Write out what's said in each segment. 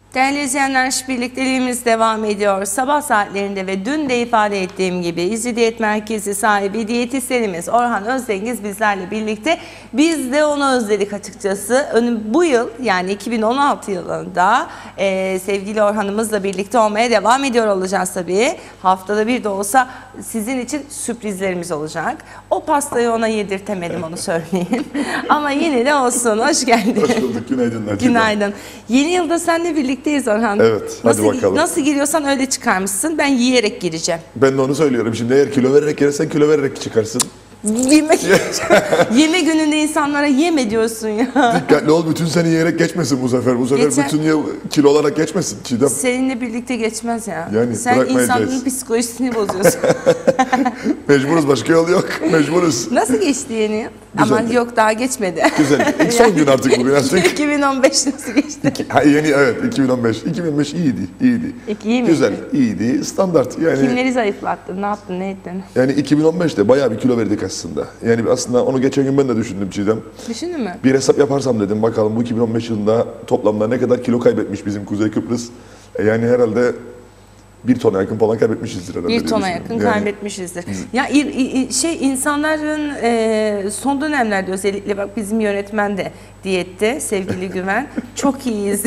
Değerli izleyenler, birlikteliğimiz devam ediyor. Sabah saatlerinde ve dün de ifade ettiğim gibi İzci Diyet Merkezi sahibi diyetisyenimiz Orhan Özdengiz bizlerle birlikte. Biz de onu özledik açıkçası. Bu yıl yani 2016 yılında sevgili Orhan'ımızla birlikte olmaya devam ediyor olacağız tabii. Haftada bir de olsa sizin için sürprizlerimiz olacak. O pastayı ona yedirtemedim, onu söyleyeyim. Ama yine de olsun. Hoş geldin. Hoş bulduk. Günaydınlar. Günaydın. Yeni yılda seninle birlikteyiz Orhan. Evet. Hadi bakalım. Nasıl giriyorsan öyle çıkarmışsın. Ben yiyerek gireceğim. Ben de onu söylüyorum. Şimdi eğer kilo vererek gelirsen kilo vererek çıkarsın. Yeme gününde insanlara yeme diyorsun ya. Dikkatli ol, bütün seni yiyerek geçmesin bu sefer. Bu sefer Geçer. bütün yıl kilo olarak geçmesin Çiğdem. Seninle birlikte geçmez ya. Yani sen bırakmayacağız. insanın psikolojisini bozuyorsun. Mecburuz, başka yol yok. Mecburuz. Nasıl geçti yeni yıl? Güzel. Ama yok, daha geçmedi. Güzel. İlk son gün artık bugün artık. 2015 nasıl geçti? Yeni, evet, 2015. 2015 iyiydi. İyi mi? Güzel, iyiydi. Standart yani. Kimleri zayıflattın? Ne yaptın? Ne ettin? Yani 2015'te bayağı bir kilo verdik aslında. Yani aslında onu geçen gün ben de düşündüm Çiğdem. Düşündün mü? Bir hesap yaparsam dedim, bakalım bu 2015 yılında toplamda ne kadar kilo kaybetmiş bizim Kuzey Kıbrıs. Yani herhalde 1 tona yakın falan kaybetmişizdir herhalde. 1 tona yakın kaybetmişizdir. Ya insanların son dönemlerde özellikle bak bizim yönetmen de diyette, sevgili Güven. Çok iyiyiz.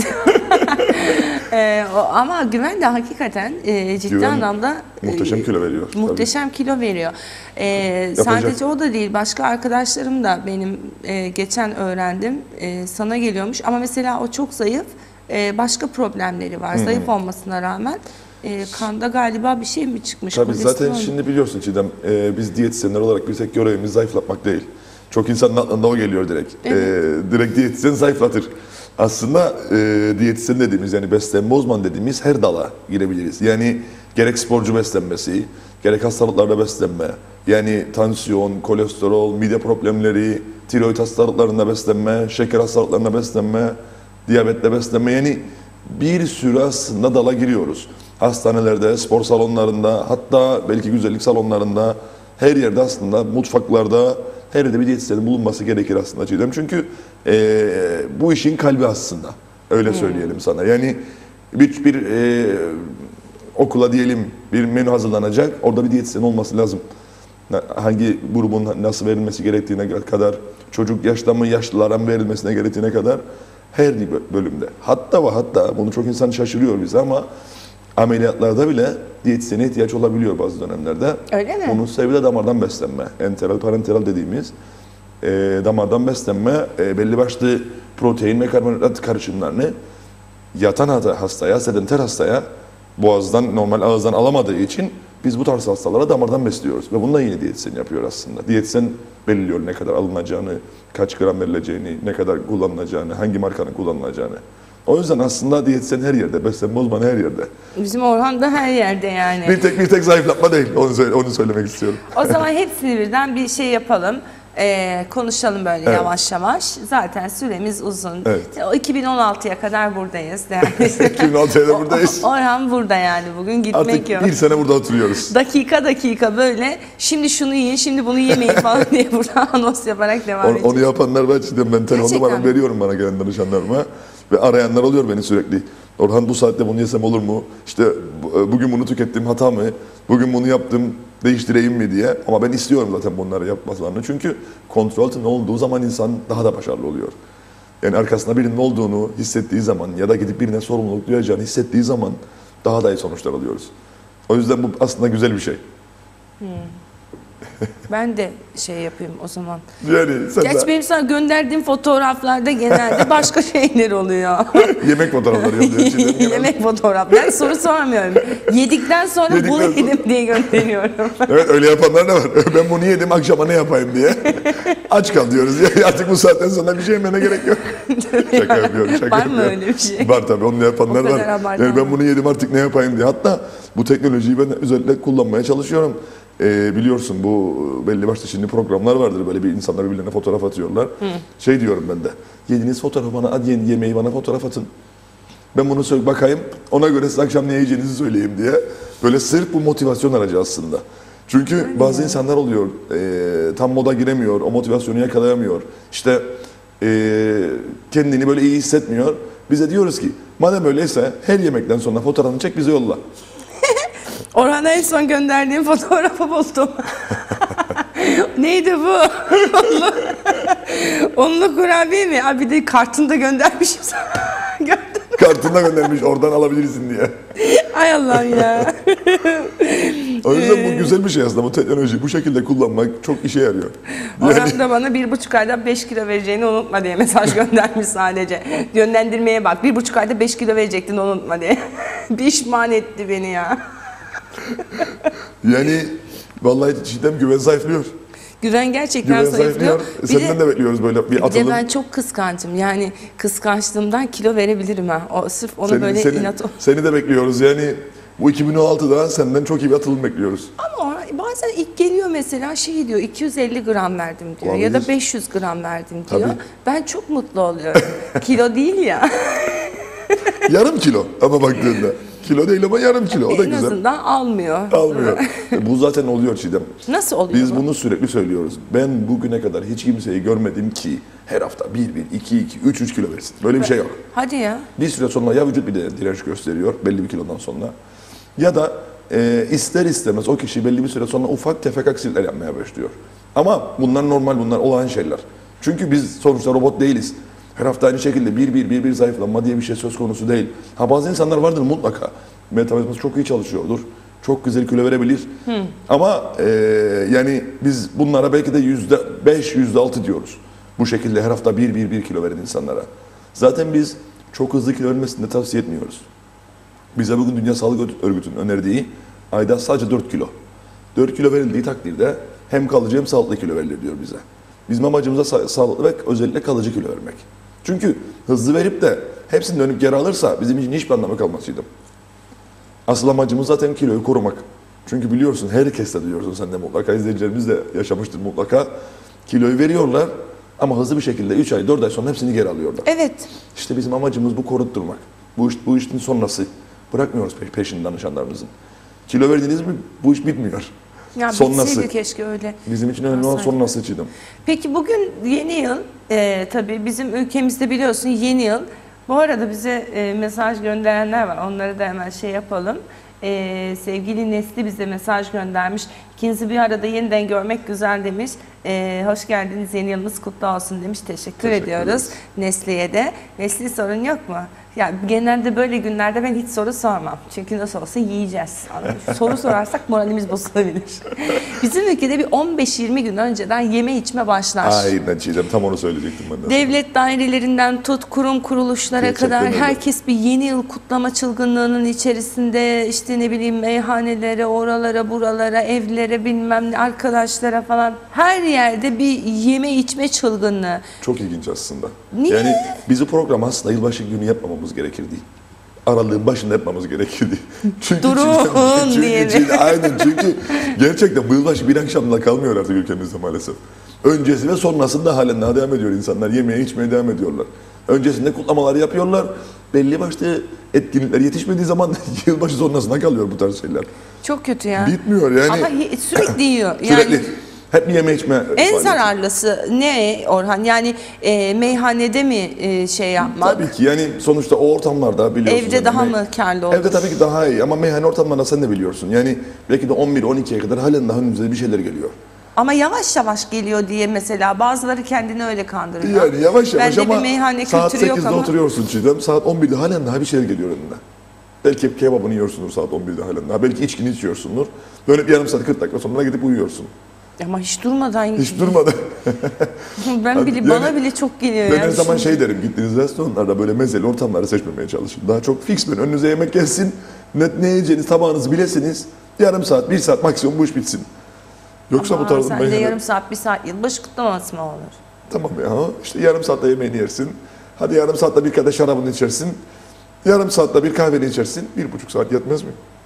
Ama Güven de hakikaten ciddi Güven anlamda muhteşem kilo veriyor. Muhteşem kilo veriyor. Sadece o da değil, başka arkadaşlarım da benim geçen öğrendim sana geliyormuş. Ama mesela o çok zayıf, başka problemleri var. Zayıf olmasına rağmen. Kanda galiba bir şey mi çıkmış? Tabii zaten şimdi biliyorsun Çiğdem, biz diyetisyenler olarak bir tek görevimiz zayıflatmak değil. Çok insanın aklında o geliyor direkt. Evet. Direkt diyetisyen zayıflatır. Aslında diyetisyen dediğimiz, yani beslenme uzmanı dediğimiz her dala girebiliriz. Yani gerek sporcu beslenmesi, gerek hastalıklarda beslenme, yani tansiyon, kolesterol, mide problemleri, tiroid hastalıklarında beslenme, şeker hastalıklarında beslenme, diyabetle beslenme, yani bir sürü aslında dala giriyoruz. Hastanelerde, spor salonlarında, hatta belki güzellik salonlarında, her yerde aslında, mutfaklarda, her yerde bir diyetisyenin bulunması gerekir aslında Çiğdem. Çünkü bu işin kalbi aslında, öyle söyleyelim sana. Yani bir okula diyelim bir menü hazırlanacak, orada bir diyetisyen olması lazım. Hangi grubun nasıl verilmesi gerektiğine kadar, çocuk yaşta mı yaşlılara mı verilmesine gerektiğine kadar her bölümde. Hatta bunu çok insan şaşırıyor bize ama ameliyatlarda bile diyetisyene ihtiyaç olabiliyor bazı dönemlerde. Öyle mi? Bunun sebebi de damardan beslenme. Enteral, parenteral dediğimiz damardan beslenme, belli başlı protein ve karbonhidrat karışımlarını yatan hastaya, sedenter hastaya boğazdan, normal ağızdan alamadığı için biz bu tarz hastalara damardan besliyoruz. Ve bunu da yine diyetisyen yapıyor aslında. Diyetisyen belirliyor ne kadar alınacağını, kaç gram verileceğini, ne kadar kullanılacağını, hangi markanın kullanılacağını. O yüzden aslında diyetisyen her yerde, beslenme uzmanı her yerde. Bizim Orhan da her yerde yani. Bir tek zayıflatma değil, onu söylemek istiyorum. O zaman hepsini birden bir şey yapalım. Konuşalım böyle yavaş yavaş. Zaten süremiz uzun. Evet. O 2016'ya kadar buradayız. 2016'ya da buradayız. Orhan burada yani, bugün gitmek Artık yok. bir sene burada oturuyoruz. Dakika böyle şimdi şunu yiyin, şimdi bunu yemeyin falan diye burada anons yaparak devam edeceğiz. Onu yapanlar var Çiğdem, ben telefon numaramı veriyorum bana gelen danışanlarıma. Ve arayanlar oluyor beni sürekli. Orhan bu saatte bunu yesem olur mu? İşte bugün bunu tükettim, hata mı? Bugün bunu yaptım, değiştireyim mi diye. Ama ben istiyorum zaten bunları yapmalarını. Çünkü kontrol altında olduğu zaman insan daha da başarılı oluyor. Yani arkasında birinin olduğunu hissettiği zaman ya da gidip birine sorumluluk duyacağını hissettiği zaman daha da iyi sonuçlar alıyoruz. O yüzden bu aslında güzel bir şey. Ben de şey yapayım o zaman. Yani sen Geç benim sana gönderdiğim fotoğraflarda genelde başka şeyler oluyor. yemek fotoğrafları yapıyor. Yemek fotoğrafları. Ben soru sormuyorum. Yedikten sonra bunu yedim diye gönderiyorum. Evet, öyle yapanlar da var. Ben bunu yedim, akşama ne yapayım diye. Aç kal diyoruz. Artık bu saatten sonra bir şey yemene gerek yok. Şaka yapıyorum. Var mı öyle bir şey? Var tabii, onu yapanlar var. Yani ben bunu yedim, artık ne yapayım diye. Hatta bu teknolojiyi ben özellikle kullanmaya çalışıyorum. Biliyorsun bu belli başlı şimdi programlar vardır, böyle bir insanlar birbirlerine fotoğraf atıyorlar. Şey diyorum ben de, yediğiniz fotoğrafı bana, hadi yemeği bana fotoğraf atın. Ben bunu söyle bakayım, ona göre size akşam ne yiyeceğinizi söyleyeyim diye. Böyle sırf bu motivasyon aracı aslında. Çünkü bazı insanlar oluyor, tam moda giremiyor, o motivasyonu yakalayamıyor. İşte kendini böyle iyi hissetmiyor. Bize diyoruz ki madem öyleyse her yemekten sonra fotoğrafını çek bize yolla. Orhan'a en son gönderdiğim fotoğrafı buldum. Neydi bu? Onlu kurabiye mi? Abi de kartını göndermişim sana. Gördün mü? Kartına göndermiş oradan alabilirsin diye. Ay Allah'ım ya. O yüzden bu güzel bir şey aslında. Bu teknolojiyi bu şekilde kullanmak çok işe yarıyor. Orhan da bana 1,5 ayda 5 kilo vereceğini unutma diye mesaj göndermiş sadece. Yönlendirmeye bak. 1,5 ayda 5 kilo verecektin unutma diye. Pişman etti beni ya. Yani vallahi Çiğdem güven zayıflıyor. Güven gerçekten Güven zayıflıyor. zayıflıyor. Senden de bekliyoruz böyle bir Bir de atılım. ben çok kıskançım. Yani kıskançlığımdan kilo verebilirim ha. O sırf onu böyle inat. Seni de bekliyoruz. Yani bu 2016'da senden çok iyi bir atılım bekliyoruz. Ama bazen ilk geliyor mesela şey diyor 250 gram verdim diyor ya da Olabilir. 500 gram verdim diyor. Tabii. Ben çok mutlu oluyorum. Kilo değil ya. Yarım kilo ama baktığında. Kilo değil ama yarım kilo. O da En güzel. azından almıyor. Almıyor. Bu zaten oluyor Çiğdem. Nasıl oluyor Biz bu? bunu sürekli söylüyoruz. Ben bugüne kadar hiç kimseyi görmedim ki her hafta 1-1, 2-2, 3-3 kilo versin. Böyle bir şey yok. Hadi ya. Bir süre sonra ya vücut bir de direnç gösteriyor belli bir kilodan sonra ya da ister istemez o kişi belli bir süre sonra ufak tefek aksilikler yapmaya başlıyor. Ama bunlar normal, bunlar olağan şeyler. Çünkü biz sonuçta robot değiliz. Her hafta aynı şekilde 1-1 zayıflanma diye bir şey söz konusu değil. Ha bazı insanlar vardır mutlaka. Metabolizması çok iyi çalışıyordur. Çok güzel kilo verebilir. Ama yani biz bunlara belki de %5, %6 diyoruz. Bu şekilde her hafta 1 kilo veren insanlara. Zaten biz çok hızlı kilo vermesini de tavsiye etmiyoruz. Bize bugün Dünya Sağlık Örgütü'nün önerdiği ayda sadece 4 kilo. 4 kilo verildiği takdirde hem kalıcı hem sağlıklı kilo verilir diyor bize. Bizim amacımız da sağlıklı ve özellikle kalıcı kilo vermek. Çünkü hızlı verip de hepsini dönüp geri alırsa bizim için hiçbir anlamı kalmasıydı. Asıl amacımız zaten kiloyu korumak. Çünkü biliyorsun, herkes de duyuyorsun, sen de mutlaka, izleyicilerimiz de yaşamıştır mutlaka. Kiloyu veriyorlar ama hızlı bir şekilde 3 ay 4 ay sonra hepsini geri alıyorlar. Evet. İşte bizim amacımız bu, korutturmak. Bu işin sonrası. Bırakmıyoruz peşin danışanlarımızın. Kilo verdiğiniz mi bu iş bitmiyor. Ya Sonrası. bitseydi keşke öyle. Bizim için önemli olan sonrası Çiğdem. Peki bugün yeni yıl, tabii bizim ülkemizde biliyorsun yeni yıl. Bu arada bize mesaj gönderenler var. Onları da hemen şey yapalım. Sevgili Nesli bize mesaj göndermiş. İkinizi bir arada yeniden görmek güzel demiş. Hoş geldiniz, yeni yılınız kutlu olsun demiş. Teşekkür ediyoruz ederiz. Nesli'ye de. Nesli, sorun yok mu? Ya genelde böyle günlerde ben hiç soru sormam. Çünkü nasıl olsa yiyeceğiz. Soru sorarsak moralimiz bozulabilir. Bizim ülkede bir 15-20 gün önceden yeme içme başlar. Aynen Çiğdem, tam onu söyleyecektim ben de. Devlet dairelerinden tut kurum kuruluşlara Gerçekten kadar öyle. herkes bir yeni yıl kutlama çılgınlığının içerisinde, işte ne bileyim meyhanelere, oralara, buralara, evlere, bilmem ne, arkadaşlara falan, her yerde bir yeme içme çılgınlığı. Çok ilginç aslında. Niye? Yani bizi program aslında yılbaşı günü yapmamamız gerekirdi. Aralığın başında yapmamız gerekirdi. Çünkü Durun diyelim. Aynen, çünkü gerçekten bu yılbaşı bir akşamla kalmıyor artık ülkemizde maalesef. Öncesi ve sonrasında halen daha devam ediyor insanlar. Yemeye içmeye devam ediyorlar. Öncesinde kutlamalar yapıyorlar. Belli başlı etkinlikler yetişmediği zaman yılbaşı sonrasına kalıyor bu tarz şeyler. Çok kötü ya. Bitmiyor yani. Ama sürekli yiyor. Sürekli. Yani Hep bir yeme içme. en faaliyeti. zararlısı ne Orhan? Yani meyhanede mi şey yapmak? Tabii ki, yani sonuçta o ortamlarda biliyorsun. Evde yani daha mı karlı olur? Evde tabii ki daha iyi ama meyhane ortamlarında sen de biliyorsun. Yani belki de 11-12'ye kadar halen daha önümüze bir şeyler geliyor. Ama yavaş yavaş geliyor diye mesela bazıları kendini öyle kandırıyor. Yani yavaş yavaş Bende ama bir meyhane saat kültürü yok 8'de ama. oturuyorsun Çiğdem, saat 11'de halen daha bir şeyler geliyor önüne. Belki kebabını yiyorsundur saat 11'de halen daha. Belki içkini içiyorsundur. Dönüp yarım saat 40 dakika sonra gidip uyuyorsun. Ama hiç durmadan Hiç durmadan. Ben bile, Yani bana bile çok geliyor Ben yani. her zaman şey derim, gittiğiniz restoranlarda böyle mezeli ortamları seçmemeye çalışın. Daha çok fix böyle önünüze yemek gelsin, ne yiyeceğiniz tabağınızı bilesiniz. Yarım saat, 1 saat maksimum bu iş bitsin. Yoksa bu tarzın Sen de yarım saat, 1 saat yılbaşı kutlaması mı olur? Tamam ya, işte yarım saatte yemeğini yersin. Hadi yarım saatte bir kadeh şarabını içersin. Yarım saatte bir kahveni içersin. 1,5 saat yetmez mi?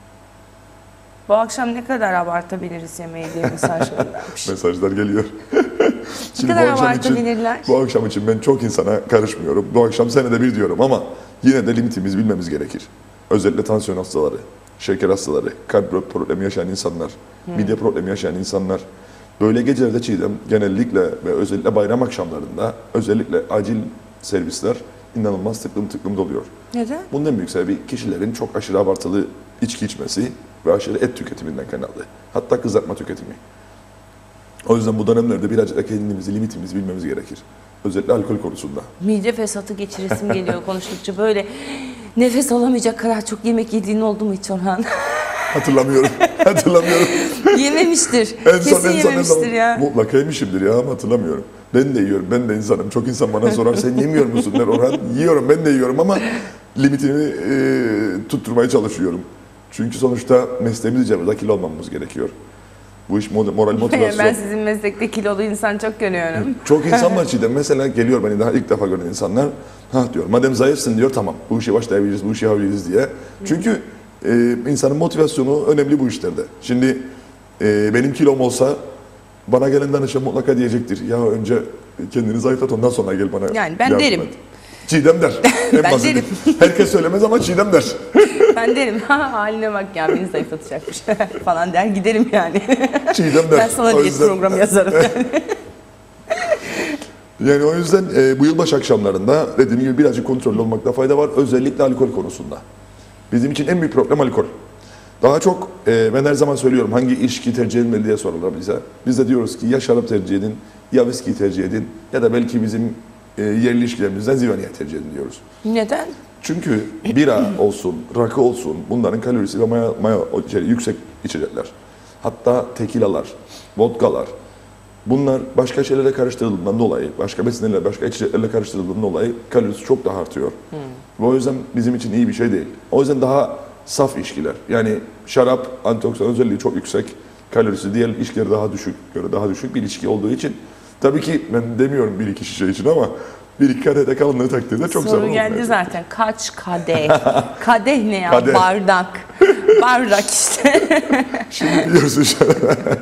Bu akşam ne kadar abartabiliriz yemeği diye mesaj göndermiş. Mesajlar geliyor. Ne kadar abartabilirler? Bu akşam için ben çok insana karışmıyorum. Bu akşam senede bir diyorum ama yine de limitimizi bilmemiz gerekir. Özellikle tansiyon hastaları, şeker hastaları, kalp problemi yaşayan insanlar, mide problemi yaşayan insanlar. Böyle gecelerde Çiğdem genellikle ve özellikle bayram akşamlarında özellikle acil servisler inanılmaz tıklım doluyor. Neden? Bunun en büyük sebebi kişilerin çok aşırı abartılı içki içmesi ve aşırı et tüketiminden kaynaklı. Hatta kızartma tüketimi. O yüzden bu dönemlerde birazcık da kendimizi, limitimizi bilmemiz gerekir. Özellikle alkol konusunda. Mide fesatı geçiresim geliyor konuştukça, böyle nefes alamayacak kadar çok yemek yediğin oldu mu hiç Orhan? Hatırlamıyorum. Hatırlamıyorum. Yememiştir. En son Kesin yememiştir ya. Mutlaka yemişimdir ya ama hatırlamıyorum. Ben de yiyorum, ben de insanım. Çok insan bana sorar, sen yemiyor musun der Orhan. Yiyorum, ben de yiyorum ama limitimi tutturmaya çalışıyorum. Çünkü sonuçta mesleğimiz icabında kilo almamız gerekiyor. Bu iş moral motivasyon. Ben sizin meslekte kilolu insan çok görüyorum. Çok insan var Çiğdem. Mesela geliyor beni daha ilk defa gören insanlar. Ha diyor, madem zayıfsın diyor, tamam bu işe başlayabiliriz, bu işi yapabiliriz diye. Çünkü insanın motivasyonu önemli bu işlerde. Şimdi benim kilom olsa bana gelen danışan mutlaka diyecektir. Ya önce kendini zayıflat, ondan sonra gel bana Yani ben yardım derim. et. Çiğdem der. En Ben basiti. derim. Herkes söylemez ama Çiğdem der. Ben derim, ha haline bak ya, beni zayıflatacakmış falan der giderim yani. Çiğdem der. Ben sana O diyet yüzden- programı yazarım yani. Yani o yüzden bu yılbaşı akşamlarında dediğim gibi birazcık kontrollü olmakta fayda var. Özellikle alkol konusunda. Bizim için en büyük problem alkol. Daha çok ben her zaman söylüyorum, hangi içki tercih edilmeli diye sorarlar bize. Biz de diyoruz ki ya şarap tercih edin, ya viski tercih edin ya da belki bizim yerli içkilerimizden zivaniye tercih edin diyoruz. Neden? Çünkü bira olsun, rakı olsun, bunların kalorisi ve maya yüksek içecekler. Hatta tekilalar, vodkalar, bunlar başka şeylerle karıştırıldığından dolayı, başka besinlerle, başka içeceklerle karıştırıldığından dolayı kalorisi çok daha artıyor. Ve o yüzden bizim için iyi bir şey değil. O yüzden daha saf içkiler, yani şarap antioksidan özelliği çok yüksek, kalorisi diğer içkilere daha düşük bir içki olduğu için, tabii ki ben demiyorum bir iki şişe için ama bir iki kadehde kalındığı takdirde çok zararlı Soru geldi olmaya zaten. Kaç kadeh? Kadeh ne ya? Kadeh. Bardak. Bardak işte. Şimdi biliyorsun şöyle.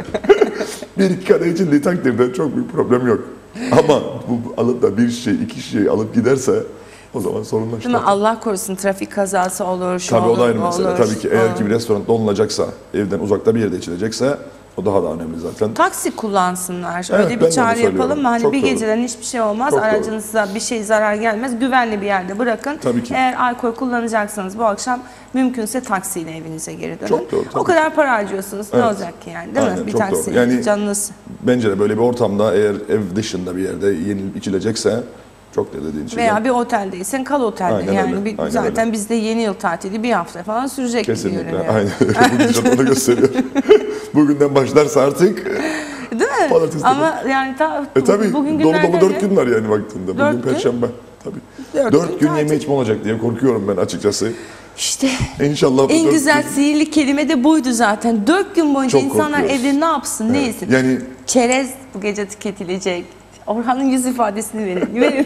Bir iki kadeh içildiği takdirde çok büyük problem yok. Ama bu alıp da bir şişe, iki şişeyi alıp giderse o zaman sorunlar Değil mi? Allah korusun, trafik kazası olur, şu Tabii olur, o da ayrı bu mesele. olur. Tabii ki eğer ki bir restoranda olunacaksa, evden uzakta bir yerde içilecekse o daha da önemli zaten. Taksi kullansınlar. Evet, Öyle ben de bir onu çağrı yapalım söylüyorum. mı? Hani Çok bir doğru. geceden hiçbir şey olmaz. Çok doğru. Aracınıza bir şey zarar gelmez. Güvenli bir yerde bırakın. Tabii ki. Eğer alkol kullanacaksanız bu akşam mümkünse taksiyle evinize geri dönün. Çok doğru, tabii O kadar para harcıyorsunuz. Ne Evet. olacak ki yani, değil Aynen, mi? Bir çok doğru. taksiyle Yani- canınız. Bence de böyle bir ortamda eğer ev dışında bir yerde yenilip içilecekse çok da dediğin şey. Veya bir oteldeysen kal otelde. Aynen yani öyle, aynen zaten öyle. bizde yeni yıl tatili bir hafta falan sürecek gibi Kesinlikle. görünüyor. Aynen öyle. Bu gidişat onu gösteriyor. Bugünden başlarsa artık Değil mi? Pazartesi Ama yani tabii bugün dolu günlerden dolu ne? 4 gün var yani baktığında. Dört Bugün gün? Perşembe. Tabii. 4 4 gün tatil. yeme içme olacak diye korkuyorum ben açıkçası. İşte İnşallah bu en 4 güzel gün- sihirli kelime de buydu zaten. 4 gün boyunca Çok insanlar korkuyoruz. evde ne yapsın, ne yesin? Yani Çerez bu gece tüketilecek. Orhan'ın yüz ifadesini verin. Verin.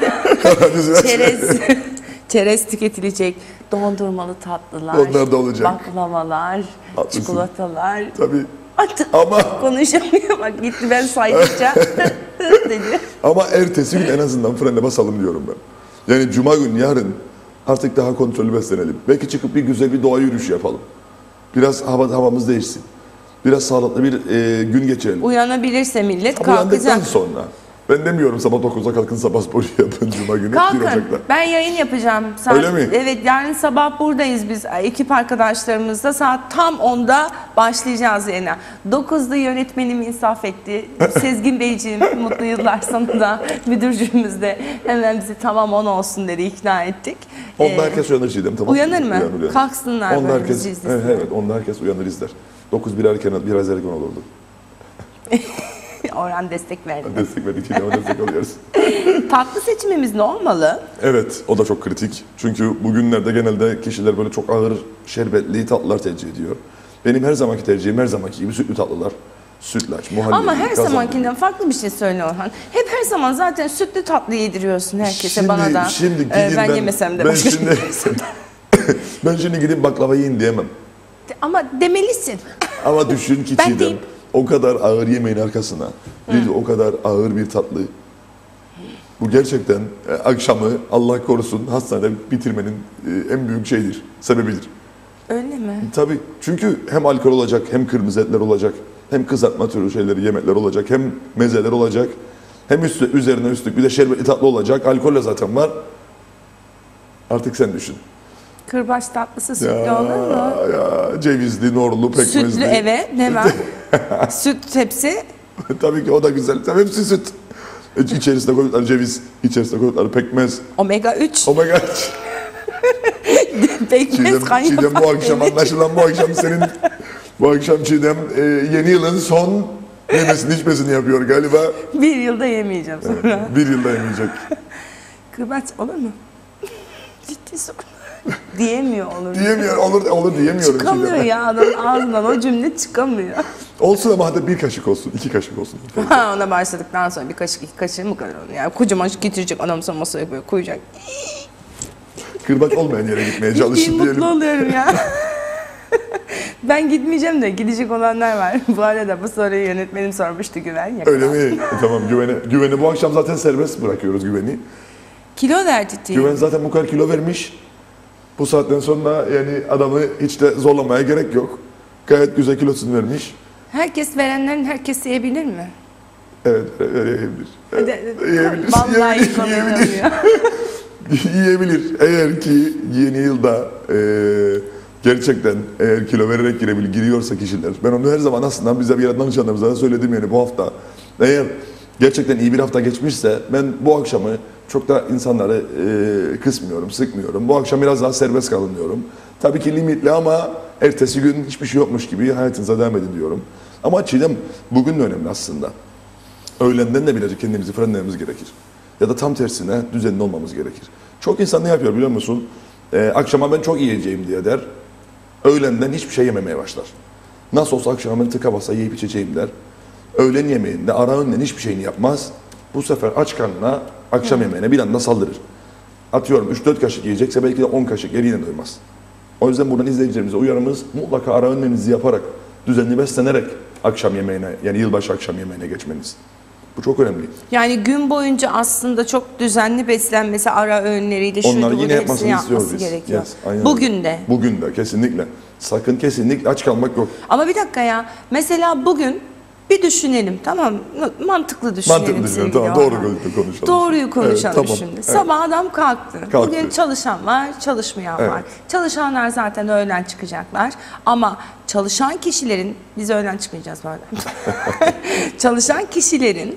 Çerez. Çerez tüketilecek. Dondurmalı tatlılar. Onlar da olacak. Baklavalar. Haklısın. Çikolatalar. tabii. Ama Konuşamıyor, bak gitti ben saydıkça dedi. ama ertesi gün en azından frene basalım diyorum ben. Yani cuma günü yarın artık daha kontrollü beslenelim. Belki çıkıp bir güzel bir doğa yürüyüşü yapalım. Biraz havamız değişsin. Biraz sağlıklı bir gün geçirelim. Uyanabilirse millet Uyandıktan kalkacak. sonra. Ben demiyorum sabah 9'da kalkın sabah sporu yapın cuma günü. 1 Kalkın. Ocak'ta. Ben yayın yapacağım. Öyle mi? Evet, yarın sabah buradayız biz ekip arkadaşlarımızla. Saat tam 10'da başlayacağız yayına. 9'da yönetmenim insaf etti. Sezgin Beyciğim, mutlu yıllar sana da. Müdürcüğümüz de hemen bizi tamam 10 olsun dedi, ikna ettik. Onda herkes uyanır Çiğdem, tamam. Uyanır mı? Kalksınlar Onda böyle herkes, bizi izlesinler. evet, onda herkes uyanır izler. 9 biraz erken olurdu. Orhan destek verdi. Destek verdik Çiğdem'e destek alıyoruz. Tatlı seçimimiz ne olmalı? Evet, o da çok kritik. Çünkü bugünlerde genelde kişiler böyle çok ağır şerbetli tatlılar tercih ediyor. Benim her zamanki tercihim her zamanki gibi sütlü tatlılar. Sütlaç, muhallebi, Ama her kazandibi. zamankinden farklı bir şey söyle Orhan. Hep her zaman zaten sütlü tatlı yediriyorsun herkese, bana da. Şimdi gideyim Ben yemesem de ben başka şimdi, ben şimdi gidip baklava yiyin diyemem. Ama demelisin. Ama düşün ki Ben Çiğdem, diyeyim. o kadar ağır yemeğin arkasına bir o kadar ağır bir tatlı. Bu gerçekten akşamı Allah korusun hastanede bitirmenin en büyük şeydir, sebebidir. Öyle mi? Tabii çünkü hem alkol olacak hem kırmızı etler olacak. Hem kızartma türü şeyleri, yemekler olacak, hem mezeler olacak. Hem üzerine üstlük bir de şerbetli tatlı olacak. Alkolle zaten var. Artık sen düşün. Kırbaç tatlısı sütlü olur mu? Ya, cevizli, norlu, pekmezli. Sütlü, evet, ne var? Süt hepsi. Tabii ki o da güzel. Tabii hepsi süt. İçerisinde koydukları ceviz, içerisinde koydukları pekmez. Omega 3. Omega. Pekmez kaynağı. Çiğdem bu akşam anlaşılan bu akşam senin bu akşam Çiğdem yeni yılın son yemesini içmesini yapıyor galiba. Bir yılda yemeyeceğim sonra. Bir yılda yemeyecek. Kırbaç olur mu? Ciddi sorun. Diyemiyor olur. Diyemiyor, olur diyemiyorum Çıkamıyor Çiğdem. ya adamın ağzından o cümle çıkamıyor. Olsun ama hadi bir kaşık olsun, 2 kaşık olsun. Ha, ona başladıktan sonra bir kaşık iki kaşığı mı kadar olur? Yani kocaman getirecek adam sonra masaya böyle koyacak. Kırbaç olmayan yere gitmeye İyi çalışın mutlu diyelim. oluyorum ya. Ben gitmeyeceğim de gidecek olanlar var. Bu arada bu soruyu yönetmenim sormuştu Güven. Öyle mi? Tamam güveni bu akşam zaten serbest bırakıyoruz güveni. Kilo verdi diye. Güven zaten bu kadar kilo vermiş. Bu saatten sonra yani adamı hiç de zorlamaya gerek yok. Gayet güzel kilosunu vermiş. Herkes verenlerin herkes yiyebilir mi? Evet, yiyebilir. Yiyebilir. Vallahi Yiyebilir, inanamıyorum. yiyebilir. Eğer ki yeni yılda gerçekten eğer kilo vererek giriyorsa kişiler. Ben onu her zaman aslında bize bir danışanlarımıza da söyledim yani bu hafta. Eğer gerçekten iyi bir hafta geçmişse ben bu akşamı çok da insanları kısmıyorum, sıkmıyorum. Bu akşam biraz daha serbest kalın diyorum. Tabii ki limitli ama ertesi gün hiçbir şey yokmuş gibi hayatınıza devam edin diyorum. Ama Çiğdem bugün de önemli aslında. Öğlenden de birazcık kendimizi frenlememiz gerekir. Ya da tam tersine düzenli olmamız gerekir. Çok insan ne yapıyor biliyor musun? Akşama ben çok yiyeceğim diye der. Öğlenden hiçbir şey yememeye başlar. Nasıl olsa akşama ben tıka basa yiyip içeceğim der. Öğlen yemeğinde, ara öğünden hiçbir şeyini yapmaz. Bu sefer aç karnına akşam yemeğine bir anda saldırır. Atıyorum 3-4 kaşık yiyecekse belki de 10 kaşık yer yine doymaz. O yüzden buradan izleyicilerimize uyarımız mutlaka ara öğünlerinizi yaparak, düzenli beslenerek akşam yemeğine yani yılbaşı akşam yemeğine geçmeniz. Bu çok önemli. Yani gün boyunca aslında çok düzenli beslenmesi ara öğünleriyle şuydu Onları bunu yine hepsini yapmasını istiyoruz yapması biz. gerekiyor. Yes, aynen Bugün öyle. de. Bugün de kesinlikle. Sakın kesinlikle aç kalmak yok. Ama bir dakika ya. Mesela bugün bir düşünelim, tamam mı? Mantıklı düşünelim. Mantıklı düşünelim, sevgili tamam, doğru Orhan. konuşalım. Doğruyu konuşalım Evet, tamam, şimdi. evet. Sabah adam kalktı. Kalktı. Bugün çalışan var, çalışmayan var. Evet. Çalışanlar zaten öğlen çıkacaklar. Ama çalışan kişilerin, biz öğlen çıkmayacağız bu arada. Çalışan kişilerin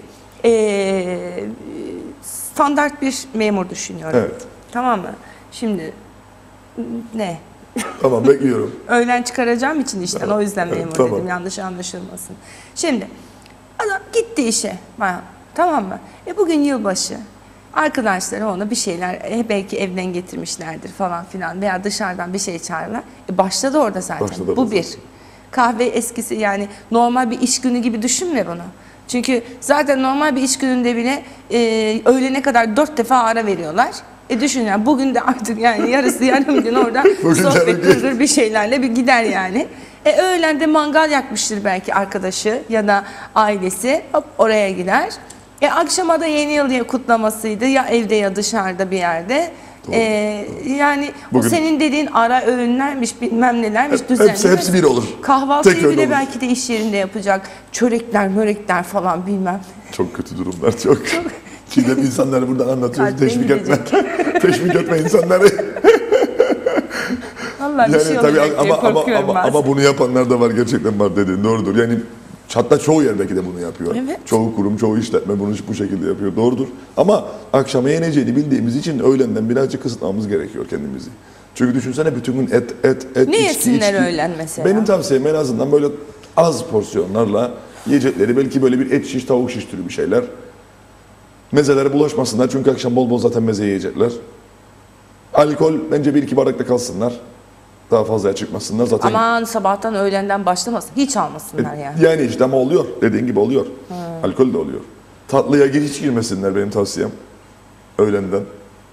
standart bir memur düşünüyorum. Evet. Tamam mı? Şimdi ne? Tamam bekliyorum. Öğlen çıkaracağım için işten o yüzden Evet, memur tamam. dedim, yanlış anlaşılmasın. Şimdi adam gitti işe bayan, tamam mı? Bugün yılbaşı. Arkadaşları ona bir şeyler belki evden getirmişlerdir falan filan veya dışarıdan bir şey çağırırlar. Başladı orada zaten. Başladı Bu orada bir. zaten. Kahve eskisi yani normal bir iş günü gibi düşünme bunu. Çünkü zaten normal bir iş gününde bile öğlene kadar 4 defa ara veriyorlar. Düşün yani bugün de artık yani yarısı yarım gün orada Bugün sohbet yarım gün. kırılır bir şeylerle bir gider yani. Öğlen de mangal yakmıştır belki arkadaşı ya da ailesi, hop oraya gider. Akşama da yeni yıl kutlamasıydı ya evde ya dışarıda bir yerde. Yani Bugün- o senin dediğin ara öğünlermiş bilmem nelermiş düzenli. Hepsi bir olur. Kahvaltıyı Tek öğün bile olur. belki de iş yerinde yapacak. Çörekler, mörekler falan bilmem. Çok kötü durumlar çok. Çiğdem insanları buradan anlatıyoruz. Kalbim Teşvik etme. gidecek. Teşvik etme insanları. Vallahi bir şey tabii olacak diye korkuyorum bazen. ama bunu yapanlar da var, gerçekten var dediğin doğrudur. Yani hatta çoğu yer belki de bunu yapıyor. Evet. Çoğu kurum, çoğu işletme bunu bu şekilde yapıyor. Doğrudur. Ama akşama yeneceğini bildiğimiz için öğlenden birazcık kısıtlamamız gerekiyor kendimizi. Çünkü düşünsene bütün gün et, Ne içki, yesinler içki. öğlen mesela? Benim tavsiyem en azından böyle az porsiyonlarla yiyecekleri, belki böyle bir et şiş, tavuk şiş türü bir şeyler. Mezelere bulaşmasınlar çünkü akşam bol bol zaten meze yiyecekler. Alkol bence 1-2 bardakta kalsınlar. Daha fazlaya çıkmasınlar zaten. Aman sabahtan öğlenden başlamasın. Hiç almasınlar yani. Yani işte ama oluyor. Dediğin gibi oluyor. Alkol de oluyor. Tatlıya hiç girmesinler benim tavsiyem. Öğlenden.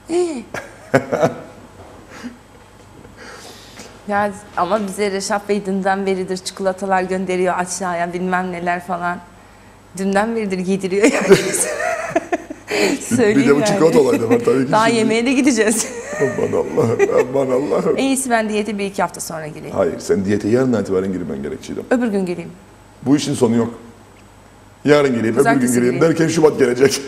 Ya ama bize Reşat Bey dünden beridir çikolatalar gönderiyor aşağıya bilmem neler falan. Dünden beridir yediriyor yani. Söyleyeyim Bir de bu yani. çikolata olayı da var tabii ki. Daha şimdi. yemeğe de gideceğiz. Aman Allah'ım, aman Allah'ım. En iyisi ben diyete 1-2 hafta sonra gireyim. Hayır, sen diyete yarından itibaren girmen gerek Çiğdem. Öbür gün geleyim. Bu işin sonu yok. Yarın geleyim, öbür gün Pazartesi geleyim geleyim. derken Şubat gelecek.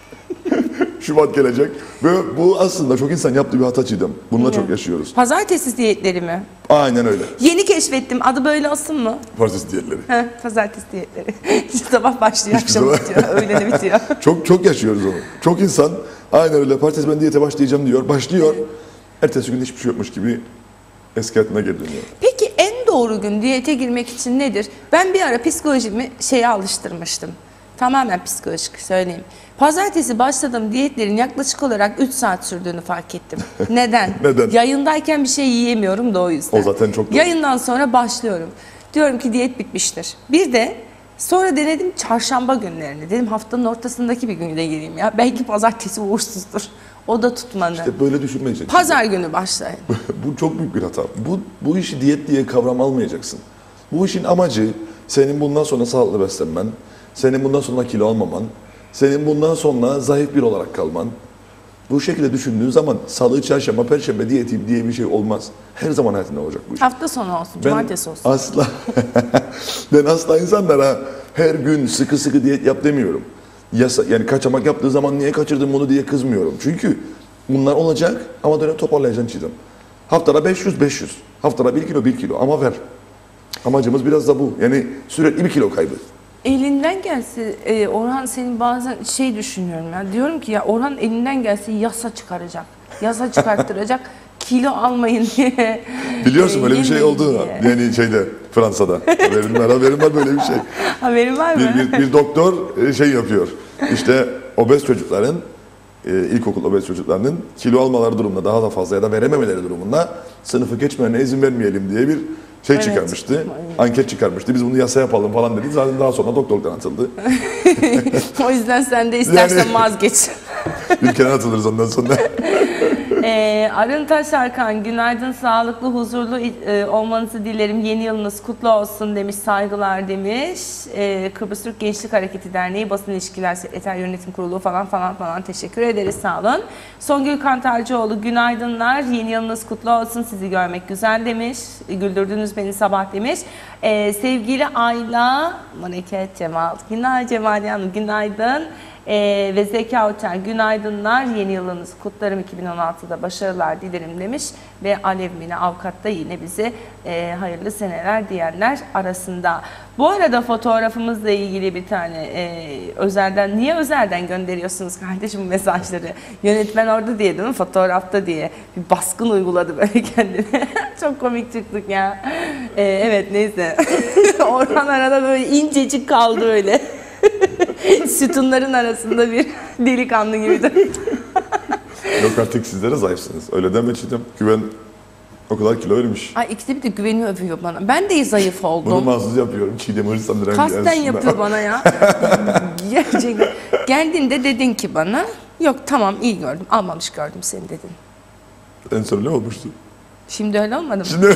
Şubat gelecek. Ve bu aslında çok insan yaptığı bir hata Çiğdem. Bununla çok yaşıyoruz. Pazartesi diyetleri mi? Aynen öyle. Yeni keşfettim. Adı böyle olsun mu? Pazartesi diyetleri. Heh, pazartesi diyetleri. Sabah başlıyor, Hiçbir akşam zaman- bitiyor, öğleni bitiyor. Çok yaşıyoruz onu. Çok insan aynen öyle. Pazartesi ben diyete başlayacağım diyor. Başlıyor. Ertesi gün hiçbir şey yokmuş gibi eski hayatına geri dönüyor. Peki en doğru gün diyete girmek için nedir? Ben bir ara psikolojimi şeye alıştırmıştım. Tamamen psikolojik söyleyeyim. Pazartesi başladığım diyetlerin yaklaşık olarak 3 saat sürdüğünü fark ettim. Neden? Neden? Yayındayken bir şey yiyemiyorum da o yüzden. O zaten çok doğru. Yayından sonra başlıyorum. Diyorum ki diyet bitmiştir. Bir de sonra denedim çarşamba günlerini. Dedim haftanın ortasındaki bir günde gireyim ya. Belki pazartesi uğursuzdur. O da tutmadı. İşte böyle düşünmeyeceksin. Pazar günü başlayın. Bu çok büyük bir hata. Bu işi diyet diye kavram almayacaksın. Bu işin amacı senin bundan sonra sağlıklı beslenmen, senin bundan sonra kilo almaman, senin bundan sonra zayıf bir olarak kalman. Bu şekilde düşündüğün zaman salı, çarşamba, perşembe diyeti diye bir şey olmaz. Her zaman hayatında olacak bu iş. Hafta sonu olsun, cumartesi olsun. Asla ben asla insanlara her gün sıkı sıkı diyet yap demiyorum. Yani kaçamak yaptığı zaman niye kaçırdın bunu diye kızmıyorum. Çünkü bunlar olacak ama dönem toparlayacaksın Çiğdem. Haftada 500. Haftada 1 kilo 1 kilo ama ver. Amacımız biraz da bu. Yani sürekli 1 kilo kaybı. Elinden gelse Orhan senin bazen şey düşünüyorum ya. Diyorum ki ya Orhan elinden gelse yasa çıkaracak. Yasa çıkarttıracak. Kilo almayın diye. Biliyorsun böyle bir şey yemeyin oldu. diye. Yani Fransa'da. Haberim var böyle bir şey. Haberin var mı? Bir doktor şey yapıyor. İşte obez çocukların, ilkokul obez çocuklarının kilo almaları durumunda daha da fazla ya da verememeleri durumunda sınıfı geçmelerine izin vermeyelim diye bir şey Evet. çıkarmıştı. Anket çıkarmıştı. Biz bunu yasa yapalım falan dedi. Zaten daha sonra doktorluktan atıldı. O yüzden sen de istersen Yani- vazgeç. Ülkeden atılırız ondan sonra. Arın Taşarkan, günaydın, sağlıklı, huzurlu olmanızı dilerim. Yeni yılınız kutlu olsun demiş, saygılar demiş. Kıbrıs Türk Gençlik Hareketi Derneği Basın İlişkiler Sekreter Yönetim Kurulu falan teşekkür ederiz, sağ olun. Songül Kantarcıoğlu, günaydınlar, yeni yılınız kutlu olsun, sizi görmek güzel demiş. Güldürdünüz beni sabah demiş. Sevgili Ayla, Maneket Cemal, günaydın Cemal Hanım, günaydın. Ve Zeka Uçar, günaydınlar, yeni yılınızı kutlarım, 2016'da başarılar dilerim demiş. Ve Alev Mine Avukat da yine bize hayırlı seneler diyenler arasında. Bu arada fotoğrafımızla ilgili bir tane niye özelden gönderiyorsunuz kardeşim mesajları? Yönetmen orada diye değil mi, fotoğrafta diye bir baskın uyguladı böyle kendine. Çok komik çıktık ya. Evet neyse. Orhan arada böyle incecik kaldı öyle. Sütunların arasında bir delikanlı gibiydi. Yok artık sizlere zayıfsınız. Öyle deme Çiğdem. Güven o kadar kilo vermiş. Ay ikide bir de güveni övüyor bana. Ben de zayıf Bunu oldum. mahsus yapıyorum. Çiğdem hırslandıran Kasten yapıyor bana ya. Gerçekten. Geldiğinde dedin ki bana, yok tamam iyi gördüm, almamış gördüm seni dedin. En son ne olmuştu? Şimdi öyle olmadı mı? Şimdi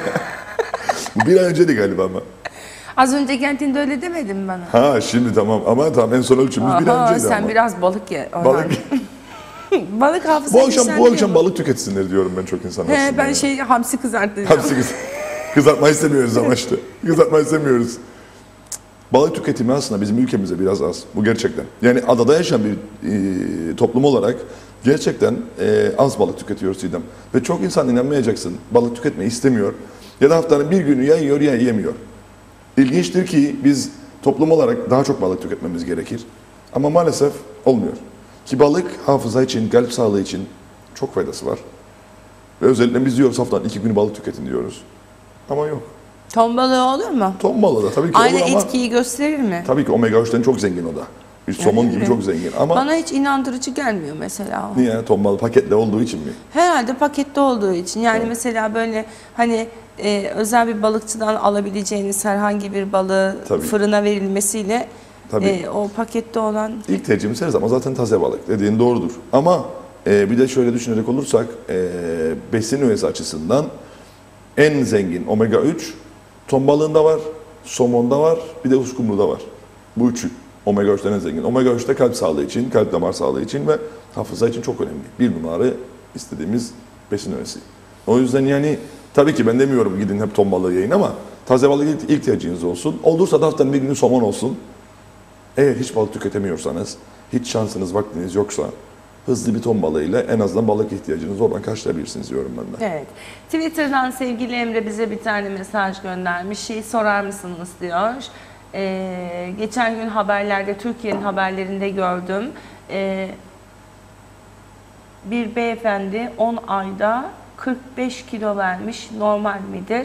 bu bir ay önceydi galiba ama. Az önce geldiğinde öyle demedin mi bana? Ha şimdi tamam ama tamam en son ölçümüz bir ay Aha, önceydi sen ama. biraz balık ye. Orhan. Balık. Balık hafızayı Bu akşam güçlendiriyor mu? balık tüketsinler diyorum ben çok insan aslında. He, ben ya. hamsi kızarttım. Hepsi kızartmayı istemiyoruz ama işte. Kızartmayı istemiyoruz. Balık tüketimi aslında bizim ülkemizde biraz az. Bu gerçekten. Yani adada yaşayan bir toplum olarak gerçekten az balık tüketiyoruz Çiğdem. Ve çok insan inanmayacaksın. Balık tüketmeyi istemiyor. Ya da haftanın bir günü ya yiyor ya yemiyor. İlginçtir ki biz toplum olarak daha çok balık tüketmemiz gerekir. Ama maalesef olmuyor. Ki balık hafıza için, kalp sağlığı için çok faydası var. Ve özellikle biz diyoruz haftanın 2 günü balık tüketin diyoruz. Ama yok. Ton balığı olur mu? Ton balığı da tabii ki Aynı olur ama etkiyi gösterir mi? tabii ki omega 3'ten çok zengin o da. Bir somon gibi mi? çok zengin ama Bana hiç inandırıcı gelmiyor mesela o. niye? Ton balığı paketle olduğu için mi? Herhalde pakette olduğu için. Yani mesela böyle hani özel bir balıkçıdan alabileceğiniz herhangi bir balığı Tabii. fırına verilmesiyle Tabii. o pakette olan İlk tercihimiz her zaman zaten taze balık. Dediğin doğrudur. Ama bir de şöyle düşünecek olursak besin öğesi açısından en zengin omega 3 ton balığında var, somonda var, bir de uskumruda var. Bu üçü omega 3'ten en zengin. Omega 3 de kalp sağlığı için, kalp damar sağlığı için ve hafıza için çok önemli. Bir numara istediğimiz besin öğesi. O yüzden yani tabii ki ben demiyorum gidin hep ton balığı yiyin ama Taze balık ilk ihtiyacınız olsun. Olursa da haftanın bir günü somon olsun. Eğer hiç balık tüketemiyorsanız, hiç şansınız, vaktiniz yoksa hızlı bir ton balığıyla en azından balık ihtiyacınızı oradan karşılayabilirsiniz diyorum ben de. Evet. Twitter'dan sevgili Emre bize bir tane mesaj göndermiş. Şeyi sorar mısınız diyor. Geçen gün haberlerde, Türkiye'nin haberlerinde gördüm. Bir beyefendi 10 ayda 45 kilo vermiş. Normal midir?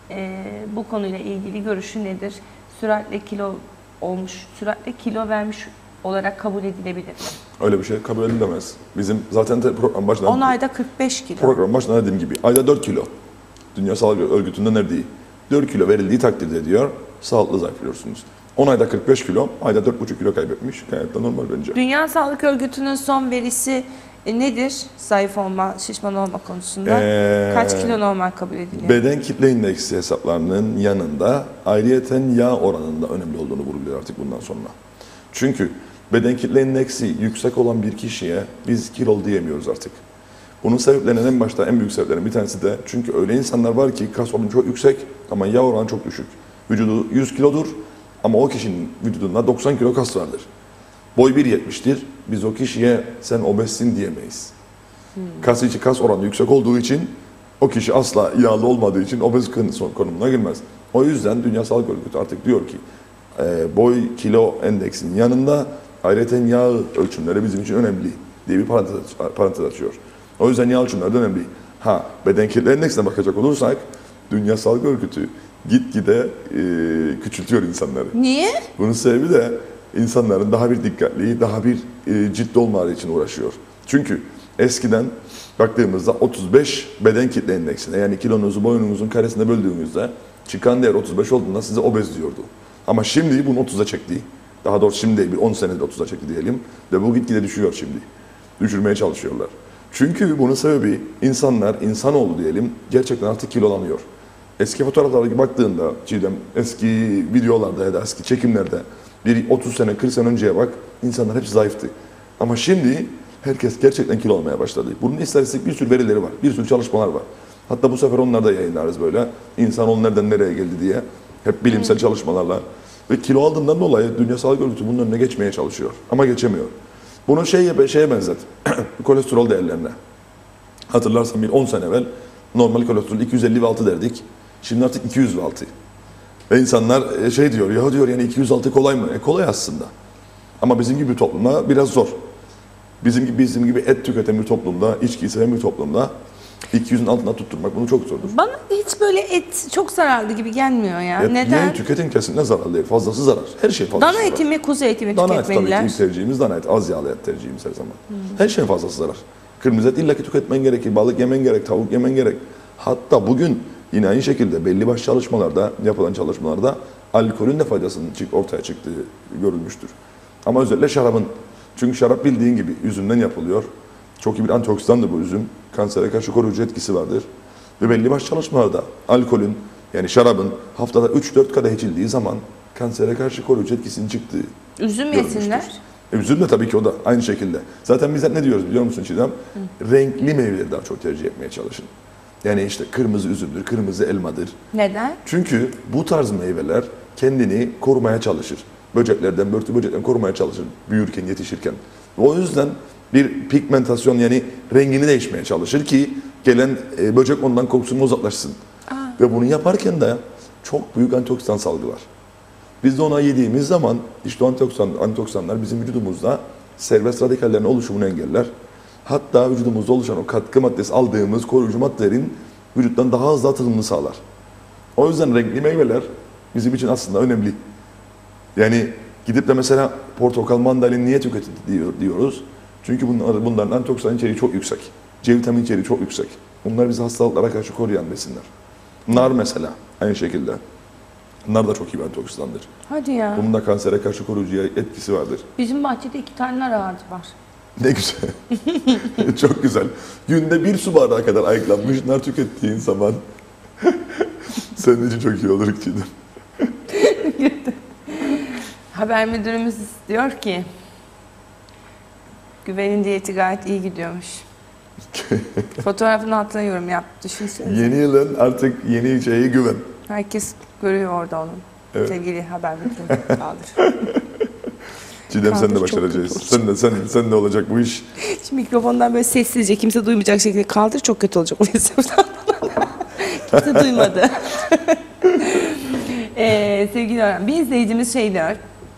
Bu konuyla ilgili görüşü nedir? Süratle kilo olmuş, süratle kilo vermiş olarak kabul edilebilir mi? Öyle bir şey kabul edilemez. Bizim zaten program başında 10 ayda 45 kilo. program başında dediğim gibi ayda 4 kilo. Dünya Sağlık Örgütü'nün önerdiği 4 kilo verildiği takdirde diyor sağlıklı zayıflıyorsunuz. 10 ayda 45 kilo, ayda 4,5 kilo kaybetmiş. Gayet de normal bence. Dünya Sağlık Örgütü'nün son verisi nedir? Zayıf olma, şişman olma konusunda. Kaç kilo normal kabul ediliyor? Beden kitle indeksi hesaplarının yanında ayrıyeten yağ oranında önemli olduğunu vurguluyor artık bundan sonra. Çünkü beden kitle indeksi yüksek olan bir kişiye biz kilolu diyemiyoruz artık. Bunun sebeplerinden en başta en büyük sebeplerinden bir tanesi de çünkü öyle insanlar var ki kas oranı çok yüksek ama yağ oranı çok düşük. Vücudu 100 kilodur ama o kişinin vücudunda 90 kilo kas vardır. Boy 1.70'tir. Biz o kişiye sen obezsin diyemeyiz. Kas içi kas oranı yüksek olduğu için o kişi asla yağlı olmadığı için obez konumuna girmez. O yüzden Dünya Sağlık Örgütü artık diyor ki boy kilo endeksinin yanında ayrıca yağ ölçümleri bizim için önemli diye bir parantez açıyor. O yüzden yağ ölçümleri de önemli. Beden kitle endeksine bakacak olursak Dünya Sağlık Örgütü gitgide küçültüyor insanları. Niye? Bunun sebebi de insanların daha bir dikkatli, daha bir ciddi olmaları için uğraşıyor. Çünkü eskiden baktığımızda 35 beden kitle endeksine yani kilonuzu boyunuzun karesine böldüğünüzde çıkan değer 35 olduğunda size obez diyordu. Ama şimdi bunu 30'a çekti. Daha doğrusu şimdi değil, bir 10 senede 30'a çekti diyelim. Ve bu gitgide düşüyor şimdi. Düşürmeye çalışıyorlar. Çünkü bunun sebebi insanlar, insanoğlu diyelim, gerçekten artık kilolanıyor. Eski fotoğraflara baktığında, Çiğdem, eski videolarda ya da eski çekimlerde bir 30 sene, 40 sene önceye bak, insanlar hepsi zayıftı. Ama şimdi herkes gerçekten kilo almaya başladı. Bunun istatistik bir sürü verileri var, bir sürü çalışmalar var. Hatta bu sefer onları da yayınlarız böyle. İnsanoğlu nereden nereye geldi diye. Hep bilimsel çalışmalarla. Ve kilo aldığından dolayı Dünya Sağlık Örgütü bunun önüne geçmeye çalışıyor. Ama geçemiyor. Bunu şeye benzet. Kolesterol değerlerine. Hatırlarsan bir 10 sene evvel normal kolesterol 256 derdik. Şimdi artık 206. Ve insanlar şey diyor, ya diyor yani 206 kolay mı? Kolay aslında. Ama bizim gibi bir toplumda biraz zor. Bizim gibi et tüketen bir toplumda, içki seven bir toplumda 200'ün altına tutturmak bunu çok zordur. Bana hiç böyle et çok zararlı gibi gelmiyor ya. Neden? Yani tüketim kesinlikle zararlı değil. Fazlası zarar. Her şey fazlası Dana zarar. eti mi, kuzu eti mi Dana eti tabii tüketmeliler? ki ilk tercihimiz dana eti. Az yağlı et tercihimiz her zaman. Her şeyin fazlası zarar. Kırmızı et illaki tüketmen gerekir. Balık yemen gerek, tavuk yemen gerek. Hatta bugün yine aynı şekilde belli başlı çalışmalarda, yapılan çalışmalarda alkolün de faydasının ortaya çıktığı görülmüştür. Ama özellikle şarabın. Çünkü şarap bildiğin gibi üzümden yapılıyor. Çok iyi bir antioksidandır bu üzüm. Kansere karşı koruyucu etkisi vardır. Ve belli başlı çalışmalarda alkolün yani şarabın haftada 3-4 kadeh içildiği zaman kansere karşı koruyucu etkisinin çıktığı Üzüm görülmüştür. yesinler. Üzüm de tabii ki o da aynı şekilde. Zaten biz ne diyoruz biliyor musun Çiğdem? Renkli meyveleri daha çok tercih etmeye çalışın. Yani işte kırmızı üzümdür, kırmızı elmadır. Neden? Çünkü bu tarz meyveler kendini korumaya çalışır. Böceklerden, börtü böcekten korumaya çalışır büyürken, yetişirken. O yüzden bir pigmentasyon yani rengini değişmeye çalışır ki gelen böcek ondan kokusunu uzaklaşsın. Ve bunu yaparken de çok büyük antioksidan salgılar. Biz de ona yediğimiz zaman işte antioksidanlar bizim vücudumuzda serbest radikallerin oluşumunu engeller. Hatta vücudumuzda oluşan o katkı maddesi aldığımız koruyucu maddelerin vücuttan daha hızlı atılımını sağlar. O yüzden renkli meyveler bizim için aslında önemli. Yani gidip de mesela portakal, mandalina niye diyoruz? Çünkü bunların antioksidan içeriği çok yüksek. C vitamini içeriği çok yüksek. Bunlar bizi hastalıklara karşı koruyan besinler. Nar mesela aynı şekilde. Nar da çok iyi bir antioksidandır. Hadi ya. Bunun da kansere karşı koruyucu etkisi vardır. Bizim bahçede 2 tane nar ağacı var. Ne güzel. Çok güzel. Günde 1 su bardağı kadar ayıklanmış nar tükettiğin zaman senin için çok iyi olur Çiğdem. Haber müdürümüz diyor ki Güven'in diyeti gayet iyi gidiyormuş. Fotoğrafın altına yorum yap. Düşünsene. Yeni yılın artık yeni şeyi güven. Herkes görüyor orada onun. Evet. Sevgili haber müdürü kaldır. Çiğdem sen de Kaldır, çok başaracağız. kötü Sen de olacak bu iş. Şimdi mikrofondan böyle sessizce kimse duymayacak şekilde kaldır, çok kötü olacak. Kimse duymadı. Sevgili öğren, bir izleyicimiz şey diyor.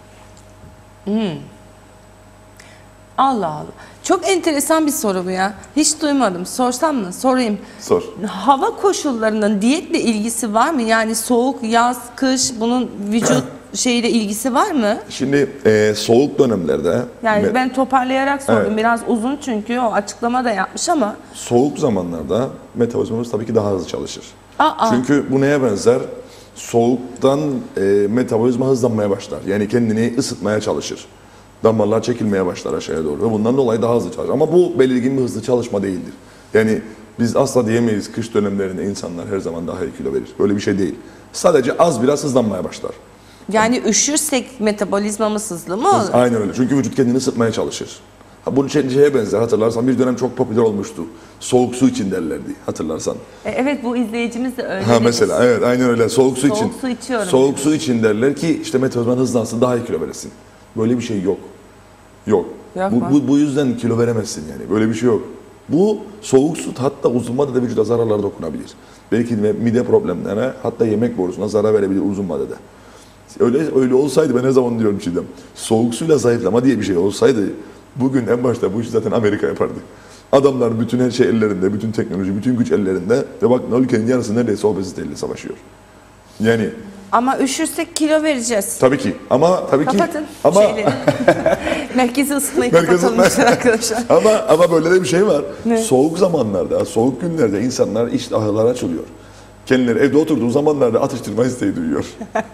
Allah Allah. Çok enteresan bir soru bu ya. Hiç duymadım. Sorsam mı? Sorayım. Sor. Hava koşullarının diyetle ilgisi var mı? Yani soğuk, yaz, kış bunun vücut şeyle ilgisi var mı? Şimdi soğuk dönemlerde Yani ben toparlayarak sordum. Evet. Biraz uzun çünkü o açıklama da yapmış ama. soğuk zamanlarda metabolizmamız tabii ki daha hızlı çalışır. Aa. Çünkü bu neye benzer? Soğuktan metabolizma hızlanmaya başlar. Yani kendini ısıtmaya çalışır. Damarlar çekilmeye başlar aşağıya doğru ve bundan dolayı daha hızlı çalışır. Ama bu belirgin bir hızlı çalışma değildir. Yani biz asla diyemeyiz kış dönemlerinde insanlar her zaman daha iyi kilo verir. Böyle bir şey değil. Sadece az biraz hızlanmaya başlar. Yani üşürsek metabolizmamız hızlı mı olur? Aynen öyle. Çünkü vücut kendini ısıtmaya çalışır. Ha, bunun şeye benzer, hatırlarsan bir dönem çok popüler olmuştu. Soğuk su için derlerdi, hatırlarsan. Evet, bu izleyicimiz de öyle. Ha mesela evet, aynen öyle. Soğuk su için. Soğuk su içiyorum. Soğuk su için derler ki işte metabolizman hızlansın, daha iyi kilo veresin. Böyle bir şey yok. Yok. Yok mu? Bu yüzden kilo veremezsin yani. Böyle bir şey yok. Bu soğuk su hatta uzun vadede vücuda zararlar dokunabilir. Belki mide problemlerine, hatta yemek borusuna zarar verebilir uzun vadede. Öyle olsaydı, ben her zaman diyorum Çiğdem, soğuk suyla zayıflama diye bir şey olsaydı bugün en başta bu işi zaten Amerika yapardı. Adamlar bütün her şey ellerinde, bütün teknoloji, bütün güç ellerinde ve bak ülkenin yarısı neredeyse obeziteyle savaşıyor. Yani Ama üşürsek kilo vereceğiz. tabii ki ama Kapatın ama şeyleri. Merkezi ısıtmayı Merkezi kapatalım ısıtma- arkadaşlar. ama böyle de bir şey var. Ne? Soğuk zamanlarda, soğuk günlerde insanlar iştahları açılıyor. Kendileri evde oturduğu zamanlarda atıştırma isteği duyuyor.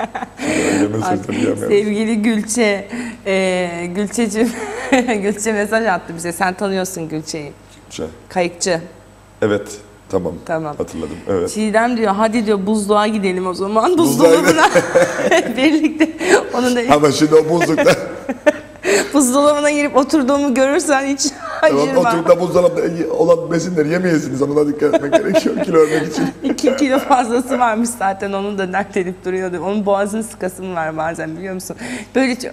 Sevgili Gülçe, Gülçe'cim, Gülçe mesaj attı bize. Sen tanıyorsun Gülçe'yi. Kayıkçı. Evet, tamam. Tamam. Hatırladım. Evet. Çiğdem diyor, hadi diyor buzluğa gidelim o zaman. Buzluğa Buzdolabına birlikte. Onun da Ama şimdi o buzlukta buzdolabına girip oturduğumu görürsen hiç tamam, acırma. oturup da buzdolabında olan besinleri yemeyesiniz. Ona dikkat etmek gerekiyor kilo vermek için. 2 kilo fazlası varmış zaten, onun da dert edip duruyordu. Onun boğazın sıkasım var bazen, biliyor musun? Böyle çok...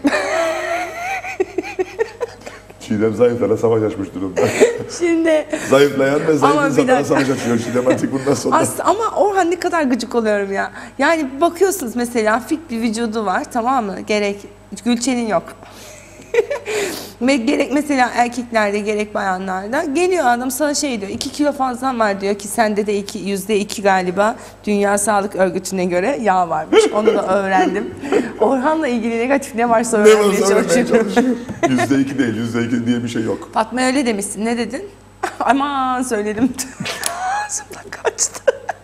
Çiğdem zayıflara savaş açmış durumda. Şimdi... Zayıflayan ve zayıf Ama bir insanlara dakika. savaş açıyor Çiğdem artık bundan sonra. Ama Orhan ne kadar gıcık oluyorum ya. Yani bakıyorsunuz mesela fit bir vücudu var, tamam mı? Gerek Gülçen'in yok. Ve gerek mesela erkeklerde gerek bayanlarda geliyor adam sana şey diyor, 2 kilo fazlan var diyor ki sende de %2 galiba Dünya Sağlık Örgütü'ne göre yağ varmış. Onu da öğrendim. Orhan'la ilgili negatif ne varsa Ne öğrenmeye varsa öğrenmeye çalışıyorum. çalışıyor. %2 değil, %2 diye bir şey yok. Fatma öyle demişsin, ne dedin? Aman söyledim. Ağzımdan kaçtı.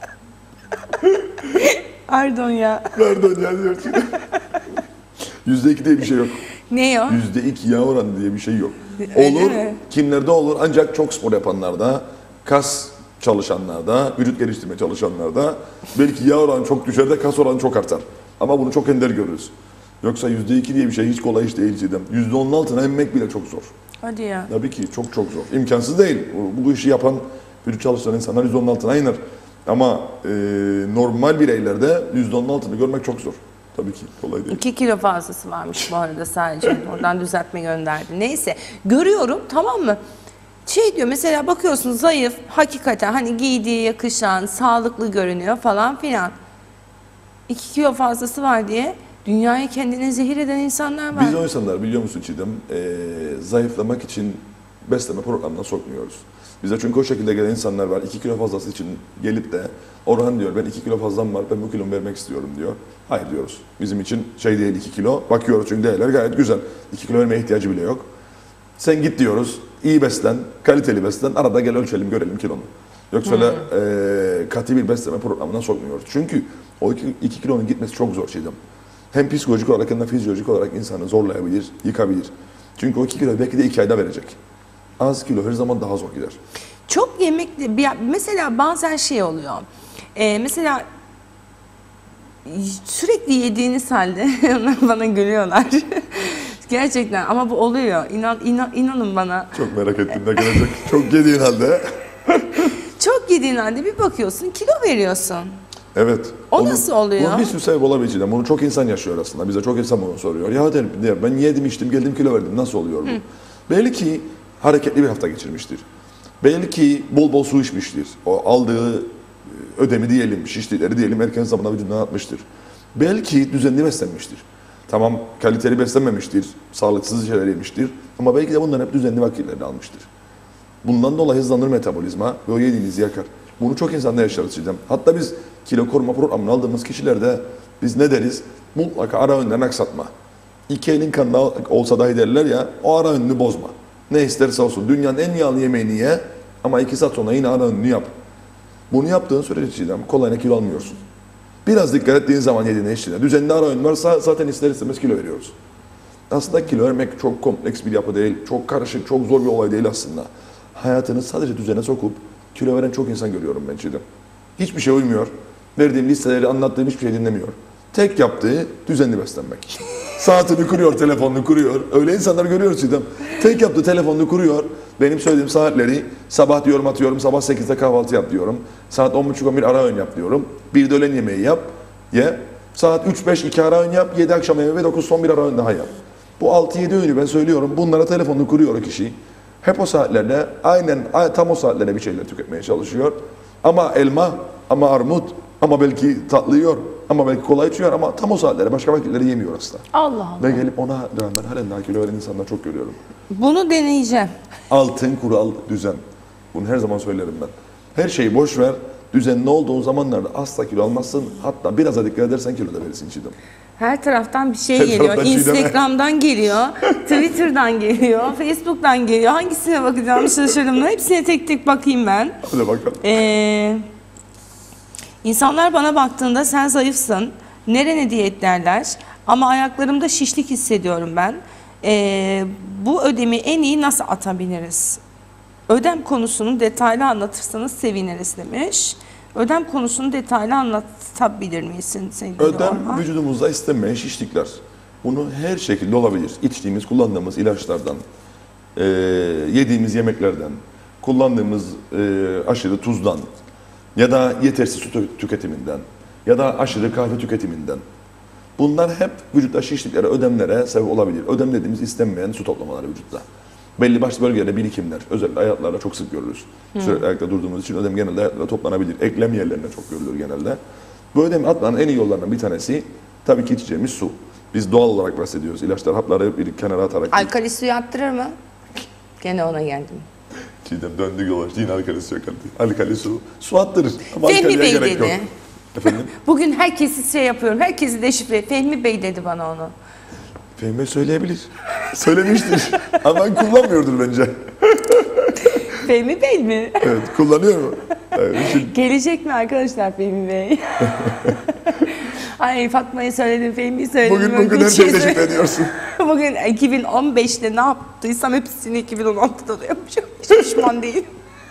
Pardon ya. Pardon ya diyor Çiğdem. %2 diye bir şey yok. Ne o? %2 yağ oranı diye bir şey yok. Öyle Olur, mi? kimlerde olur ancak çok spor yapanlarda, kas çalışanlarda, vücut geliştirme çalışanlarda belki yağ oranı çok düşer de kas oranı çok artar. Ama bunu çok ender görürüz. Yoksa %2 diye bir şey hiç kolay iş değil Çiğdem. %10'un altına inmek bile çok zor. Hadi ya. Tabii ki çok zor. İmkansız değil. Bu işi yapan, vücut çalıştıran insanlar %10'un altına iner. Ama normal bireylerde %10'un altını görmek çok zor. Tabii ki kolay değil. 2 kilo fazlası varmış bu arada sadece. Oradan düzeltme gönderdi. Neyse. Görüyorum, tamam mı? Şey diyor mesela, bakıyorsun zayıf, hakikaten hani giydiği yakışan, sağlıklı görünüyor falan filan. 2 kilo fazlası var diye dünyayı kendine zehir eden insanlar var. Biz o insanlar biliyor musun Çiğdem, zayıflamak için besleme programına sokmuyoruz. Bize çünkü o şekilde gelen insanlar var. 2 kilo fazlası için gelip de Orhan diyor ben 2 kilo fazlam var, ben bu kilomu vermek istiyorum diyor. Hayır diyoruz. Bizim için şey değil 2 kilo. Bakıyoruz çünkü değerler gayet güzel. 2 kilo vermeye ihtiyacı bile yok. Sen git diyoruz. İyi beslen, kaliteli beslen. Arada gel ölçelim, görelim kilonu. Yoksa öyle katı bir besleme programına sokmuyoruz. Çünkü o 2 kilonun gitmesi çok zor Çiğdem. Hem psikolojik olarak hem de fizyolojik olarak insanı zorlayabilir, yıkabilir. Çünkü o 2 kilo belki de 2 ayda verecek. Az kilo her zaman daha zor gider. Çok yemekli, mesela bazen şey oluyor. Mesela sürekli yediğiniz halde onlar bana gülüyorlar. Gerçekten ama bu oluyor. İnanın bana. Çok merak ettim ne gelecek. Çok yediğin halde. Çok yediğin halde bir bakıyorsun kilo veriyorsun. Evet. O nasıl oluyor? Bunun bir sürü sebep olabilir. Bunu çok insan yaşıyor aslında. Bize çok insan bunu soruyor. Ya derim, ben yedim içtim geldim kilo verdim. Nasıl oluyor bu? Belli ki hareketli bir hafta geçirmiştir. Belli ki bol bol su içmiştir. O aldığı ödemi diyelim, şişlikleri diyelim erken zamanda vücuduna atmıştır. Belki düzenli beslenmiştir. Tamam kaliteli beslenmemiştir, sağlıksız şeyler yemiştir. Ama belki de bunların hep düzenli vakitlerde almıştır. Bundan dolayı hızlanır metabolizma ve o yediğinizi yakar. Bunu çok insanda yaşarız Çiğdem. Hatta biz kilo koruma programını aldığımız kişilerde biz ne deriz? Mutlaka ara öğünlerini aksatma. İki elin kanında olsa dahi derler ya, o ara öğününü bozma. Ne isterse olsun. Dünyanın en yağlı yemeğini ye ama 2 saat sonra yine ara öğününü yap. Bunu yaptığın sürece Çiğdem kolayına kilo almıyorsun. Biraz dikkat ettiğin zaman yediğine içtiğine. Düzenli ara öğün varsa zaten ister istemez kilo veriyoruz. Aslında kilo vermek çok kompleks bir yapı değil, çok karışık, çok zor bir olay değil aslında. Hayatını sadece düzene sokup kilo veren çok insan görüyorum ben Çiğdem. Hiçbir şey uymuyor. Verdiğim listeleri anlattığım hiçbir şey dinlemiyor. Tek yaptığı düzenli beslenmek. Saatini kuruyor, telefonunu kuruyor. Öyle insanlar görüyoruz Çiğdem. Tek yaptığı telefonunu kuruyor. Benim söylediğim saatleri sabah diyorum atıyorum, sabah 8'de kahvaltı yap diyorum. Saat 10.30-11 ara öğün yap diyorum. Bir de öğlen yemeği yap, ye. Saat 3-5 2 ara öğün yap, 7 akşam yemeği ve 9 son bir ara öğün daha yap. Bu 6-7 öğünü ben söylüyorum. Bunlara telefonunu kuruyor o kişi. Hep o saatlerde aynen tam o saatlerde bir şeyler tüketmeye çalışıyor. Ama elma, ama armut, ama belki tatlı yiyor, ama belki kola içiyor ama tam o saatlere başka vakitleri yemiyor aslında. Allah Allah. Ve gelip ona rağmen halen daha kilo veren insanlar çok görüyorum. Bunu deneyeceğim. Altın kural düzen. Bunu her zaman söylerim ben. Her şeyi boş ver. Düzenli olduğun zamanlarda asla kilo almazsın. Hatta biraz da dikkat edersen kilo da verirsin Çiğdem. Her taraftan bir şey Her geliyor. taraftan Çiğdem'e. Instagram'dan geliyor, Twitter'dan geliyor, Facebook'tan geliyor. Hangisine bakacağım şaşırdım. Hepsine tek tek bakayım ben. Hadi bakalım. İnsanlar bana baktığında sen zayıfsın, nerene diyetlerler ama ayaklarımda şişlik hissediyorum ben. Bu ödemi en iyi nasıl atabiliriz? Ödem konusunu detaylı anlatırsanız seviniriz demiş. Ödem konusunu detaylı anlatabilir misin sevgili Ödem Orhan? vücudumuzda istenmeyen şişlikler. Bunu her şekilde olabilir. İçtiğimiz, kullandığımız ilaçlardan, yediğimiz yemeklerden, kullandığımız aşırı tuzdan ya da yetersiz su tüketiminden ya da aşırı kahve tüketiminden. Bunlar hep vücutta şişliklere, ödemlere sebep olabilir. Ödem dediğimiz istenmeyen su toplamaları vücutta. Belli başlı bölgelerde birikimler, özellikle ayaklarda çok sık görülür. Sürekli ayakta durduğumuz için ödem genelde ayaklarda toplanabilir. Eklem yerlerinde çok görülür genelde. Bu ödemi atmanın en iyi yollarından bir tanesi tabii ki içeceğimiz su. Biz doğal olarak bahsediyoruz. İlaçlar, hapları bir kenara atarak. Alkali suyu attırır mı? Gene ona geldim. Çiğdem döndü dolaştı yine alkali su yok. Alkali su, su attırır. Ama Fehmi alkaliye Bey gerek yok. dedi. Efendim? Bugün herkesi şey yapıyorum, herkesi deşifre. Fehmi Bey dedi bana onu. Fehmi Bey söyleyebilir. Söylemiştir. Ama kullanmıyordur bence. Fehmi Bey mi? Evet, kullanıyor mu? Evet, Gelecek mi arkadaşlar Fehmi Bey? Ay Fatma'ya söyledim, Fehmi'yi söyledim. bugün her şeyi deşifre ediyorsun. Bugün 2015'te ne yaptıysam hepsini 2016'da da yapacağım. Hiç pişman değilim.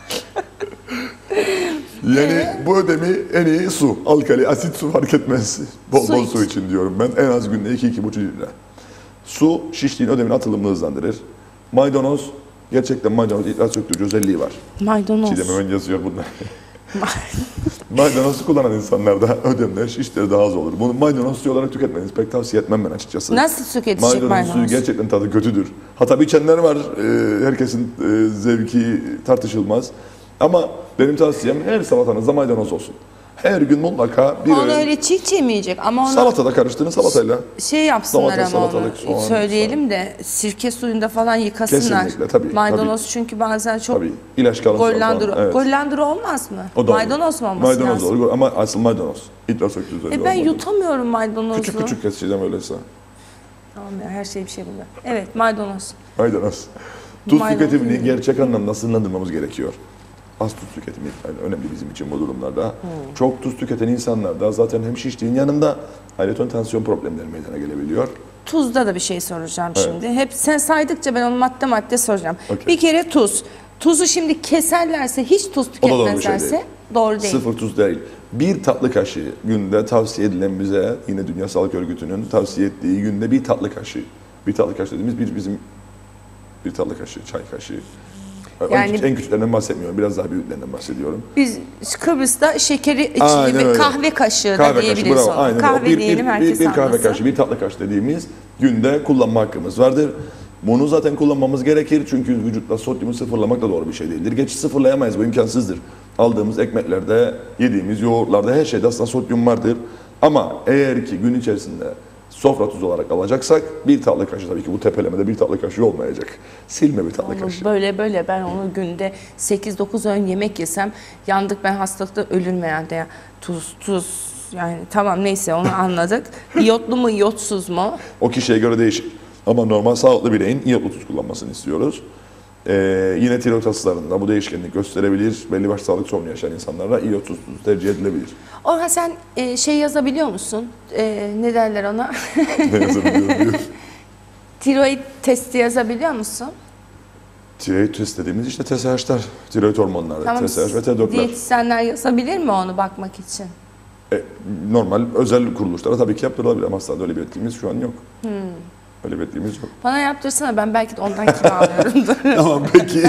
Yani bu ödemi en iyi su. Alkali, asit su fark etmez. Bol Su bol iç. su için diyorum ben. En az günde 2-2,5 litre. Su şişliğin ödemin atılımını hızlandırır. Maydanoz, gerçekten maydanoz idrar söktürücü özelliği var. Maydanoz. Çiğdem hemen yazıyor bunlar. Maydanozu kullanan insanlarda ödemler, şişleri daha az olur. Bunu maydanoz suyu olarak tüketmenizi pek tavsiye etmem ben açıkçası. Nasıl tüketecek Maydanoz maydanoz? suyu gerçekten tadı kötüdür. Hatta içenler var, herkesin zevki tartışılmaz. Ama benim tavsiyem her salatanızda maydanoz olsun. Her gün mutlaka bir Onu öğün öyle çiğ miyecek ama onu salatada karıştırın salatayla. şey yapsınlar Domates, ama onu salatalık, soğan, söyleyelim de sirke suyunda falan yıkasınlar. Kesinlikle, tabii, Maydanoz çünkü bazen çok Tabii ilaç kalıntısı gollandro. falan. Evet. Gollandro olmaz mı? O da olur. Maydanoz mu olması Maydanoz lazım? olur ama asıl maydanoz. İdrar söktürücü özelliği Ben olmalı. yutamıyorum maydanozu. Küçük küçük keseceğim öyleyse. Tamam ya her şey bir şey bunda. Evet maydanoz. Maydanoz. Tuz Maydanoz tüketimini değil. gerçek anlamda sınırlandırmamız gerekiyor. Az tuz tüketimi yani önemli bizim için bu durumlarda. Çok tuz tüketen insanlarda zaten hem şişliğin yanında ayrıca tansiyon problemleri meydana gelebiliyor. Tuzda da bir şey soracağım şimdi. Hep sen saydıkça ben onu madde madde soracağım. Okey. Bir kere tuz. Tuzu şimdi keserlerse hiç tuz O da doğru bir şey tüketmezlerse değil. doğru değil. Sıfır tuz değil. Bir tatlı kaşığı günde tavsiye edilen bize yine Dünya Sağlık Örgütü'nün tavsiye ettiği günde bir tatlı kaşığı. Bir tatlı kaşığı dediğimiz bizim bir tatlı kaşığı, çay kaşığı. Yani en küçüklerinden bahsetmiyorum. Biraz daha büyüklerinden bahsediyorum. biz Kıbrıs'ta şekeri içi Aynen gibi öyle. kahve kaşığı da Kahve diyebiliriz kaşığı, bravo. ona. Aynen öyle. Kahve diyelim herkes bir kahve anlasın. kaşığı, bir tatlı kaşığı dediğimiz günde kullanma hakkımız vardır. Bunu zaten kullanmamız gerekir çünkü vücutta sodyumu sıfırlamak da doğru bir şey değildir. Geç sıfırlayamayız, bu imkansızdır. Aldığımız ekmeklerde, yediğimiz yoğurtlarda her şeyde aslında sodyum vardır. Ama eğer ki gün içerisinde sofra tuzu olarak alacaksak bir tatlı kaşığı, tabii ki bu tepelemede bir tatlı kaşığı olmayacak. Silme bir tatlı kaşığı. Böyle ben onu günde 8-9 öğün yemek yesem yandık, ben hastalıkta ölürüm herhalde ya. Tuz yani tamam, neyse onu anladık. İyotlu mu iyotsuz mu? O kişiye göre değişir. Ama normal sağlıklı bireyin iyotlu tuz kullanmasını istiyoruz. Yine tiroid hastalarında bu değişkenlik gösterebilir. Belli başlı sağlık sorunu yaşayan insanlara iyotsuz tuz tercih edilebilir. Orhan sen şey yazabiliyor musun? Ne derler ona? Ne yazabiliyorum? Tiroid testi yazabiliyor musun? Tiroid test dediğimiz işte TSH'lar, tiroid hormonları, Tamam, TSH ve T4'ler. diyetisyenler yazabilir mi onu bakmak için? Normal özel kuruluşlara tabii ki yaptırılabilir ama hastanede öyle bir etkimiz şu an yok. Öyle bir etkimiz yok. Bana yaptırsana, ben belki de ondan kilo alıyorumdur. Tamam peki.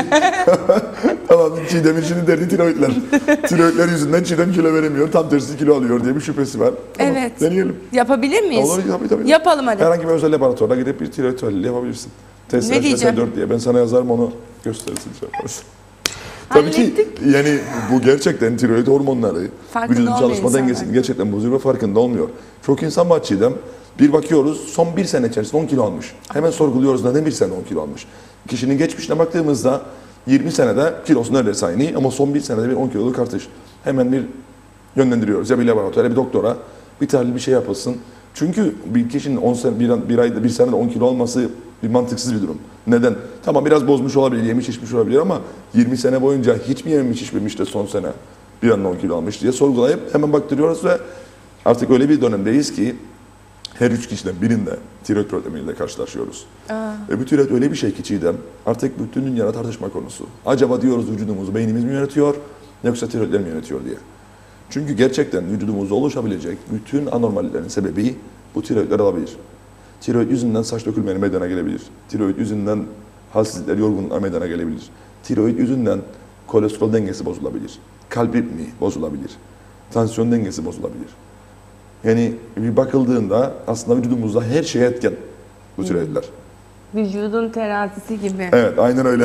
Tamam, Çiğdem'in şimdi derdi tiroidler. Tiroidler yüzünden Çiğdem kilo veremiyor, tam tersi kilo alıyor diye bir şüphesi var. Tamam, Evet. deneyelim. Yapabilir miyiz? Olur, tabii. Yapalım hadi. Herhangi bir özel laboratuvarda gidip bir tiroid tahlili yapabilirsin. TSH Ne ve diyeceğim? T4 diye. Ben sana yazarım, onu gösterirsin. Şey yaparsın. Tabii ki Hallettik. yani bu gerçekten tiroid hormonları Farkında vücudun olmuyor çalışma insanlar. dengesini gerçekten bozuyor ve farkında olmuyor. Çok insan var Çiğdem. Bir bakıyoruz son bir sene içerisinde 10 kilo almış. Hemen sorguluyoruz neden bir sene 10 kilo almış. Kişinin geçmişine baktığımızda 20 senede kilosu neredeyse aynı ama son bir senede bir 10 kiloluk artış. Hemen bir yönlendiriyoruz ya bir laboratuvara, bir doktora, bir tahlil, bir şey yapılsın. Çünkü bir kişinin 10 sene, bir ayda, bir senede 10 kilo olması bir mantıksız bir durum. Neden? Tamam biraz bozmuş olabilir, yemiş içmiş olabilir ama 20 sene boyunca hiç mi yemiş içmemiş de son sene bir anda 10 kilo almış diye sorgulayıp hemen baktırıyoruz ve artık öyle bir dönemdeyiz ki her 3 kişiden birinde tiroid problemiyle karşılaşıyoruz. Ve bu tiroid öyle bir şey ki Çiğdem, artık bütün dünyada tartışma konusu. Acaba diyoruz vücudumuzu beynimiz mi yönetiyor yoksa tiroidler mi yönetiyor diye. Çünkü gerçekten vücudumuzda oluşabilecek bütün anormalliklerin sebebi bu tiroidler olabilir. Tiroid yüzünden saç dökülmeleri meydana gelebilir. Tiroid yüzünden halsizlikler, yorgunluklar meydana gelebilir. Tiroid yüzünden kolesterol dengesi bozulabilir. Kalp ritmi bozulabilir. Tansiyon dengesi bozulabilir. Yani bir bakıldığında aslında vücudumuzda her şeye etken bu tiroidler. Vücudun terazisi gibi. Evet, aynen öyle.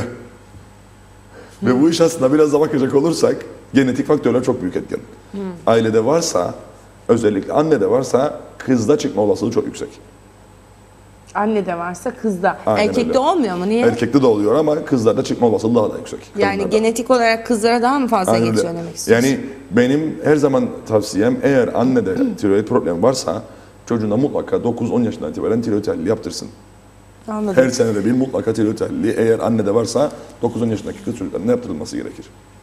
Ve bu iş aslında biraz da bakacak olursak genetik faktörler çok büyük etken. Ailede varsa, özellikle annede varsa kızda çıkma olasılığı çok yüksek. Anne de varsa kızda. Aynen Erkekte öyle. olmuyor mu? Niye? Erkekte de oluyor ama kızlarda çıkma olasılığı daha da yüksek. Yani Kadınlarda. genetik olarak kızlara daha mı fazla Aynen öyle. geçiyor demek istiyorsun? Yani benim her zaman tavsiyem, eğer annede tiroid problemi varsa çocuğuna mutlaka 9-10 yaşından itibaren tiroid tahlili yaptırsın. Anladım. Her senede bir mutlaka tiroid tahlili eğer annede varsa 9-10 yaşındaki kız çocuklarına yaptırılması gerekir.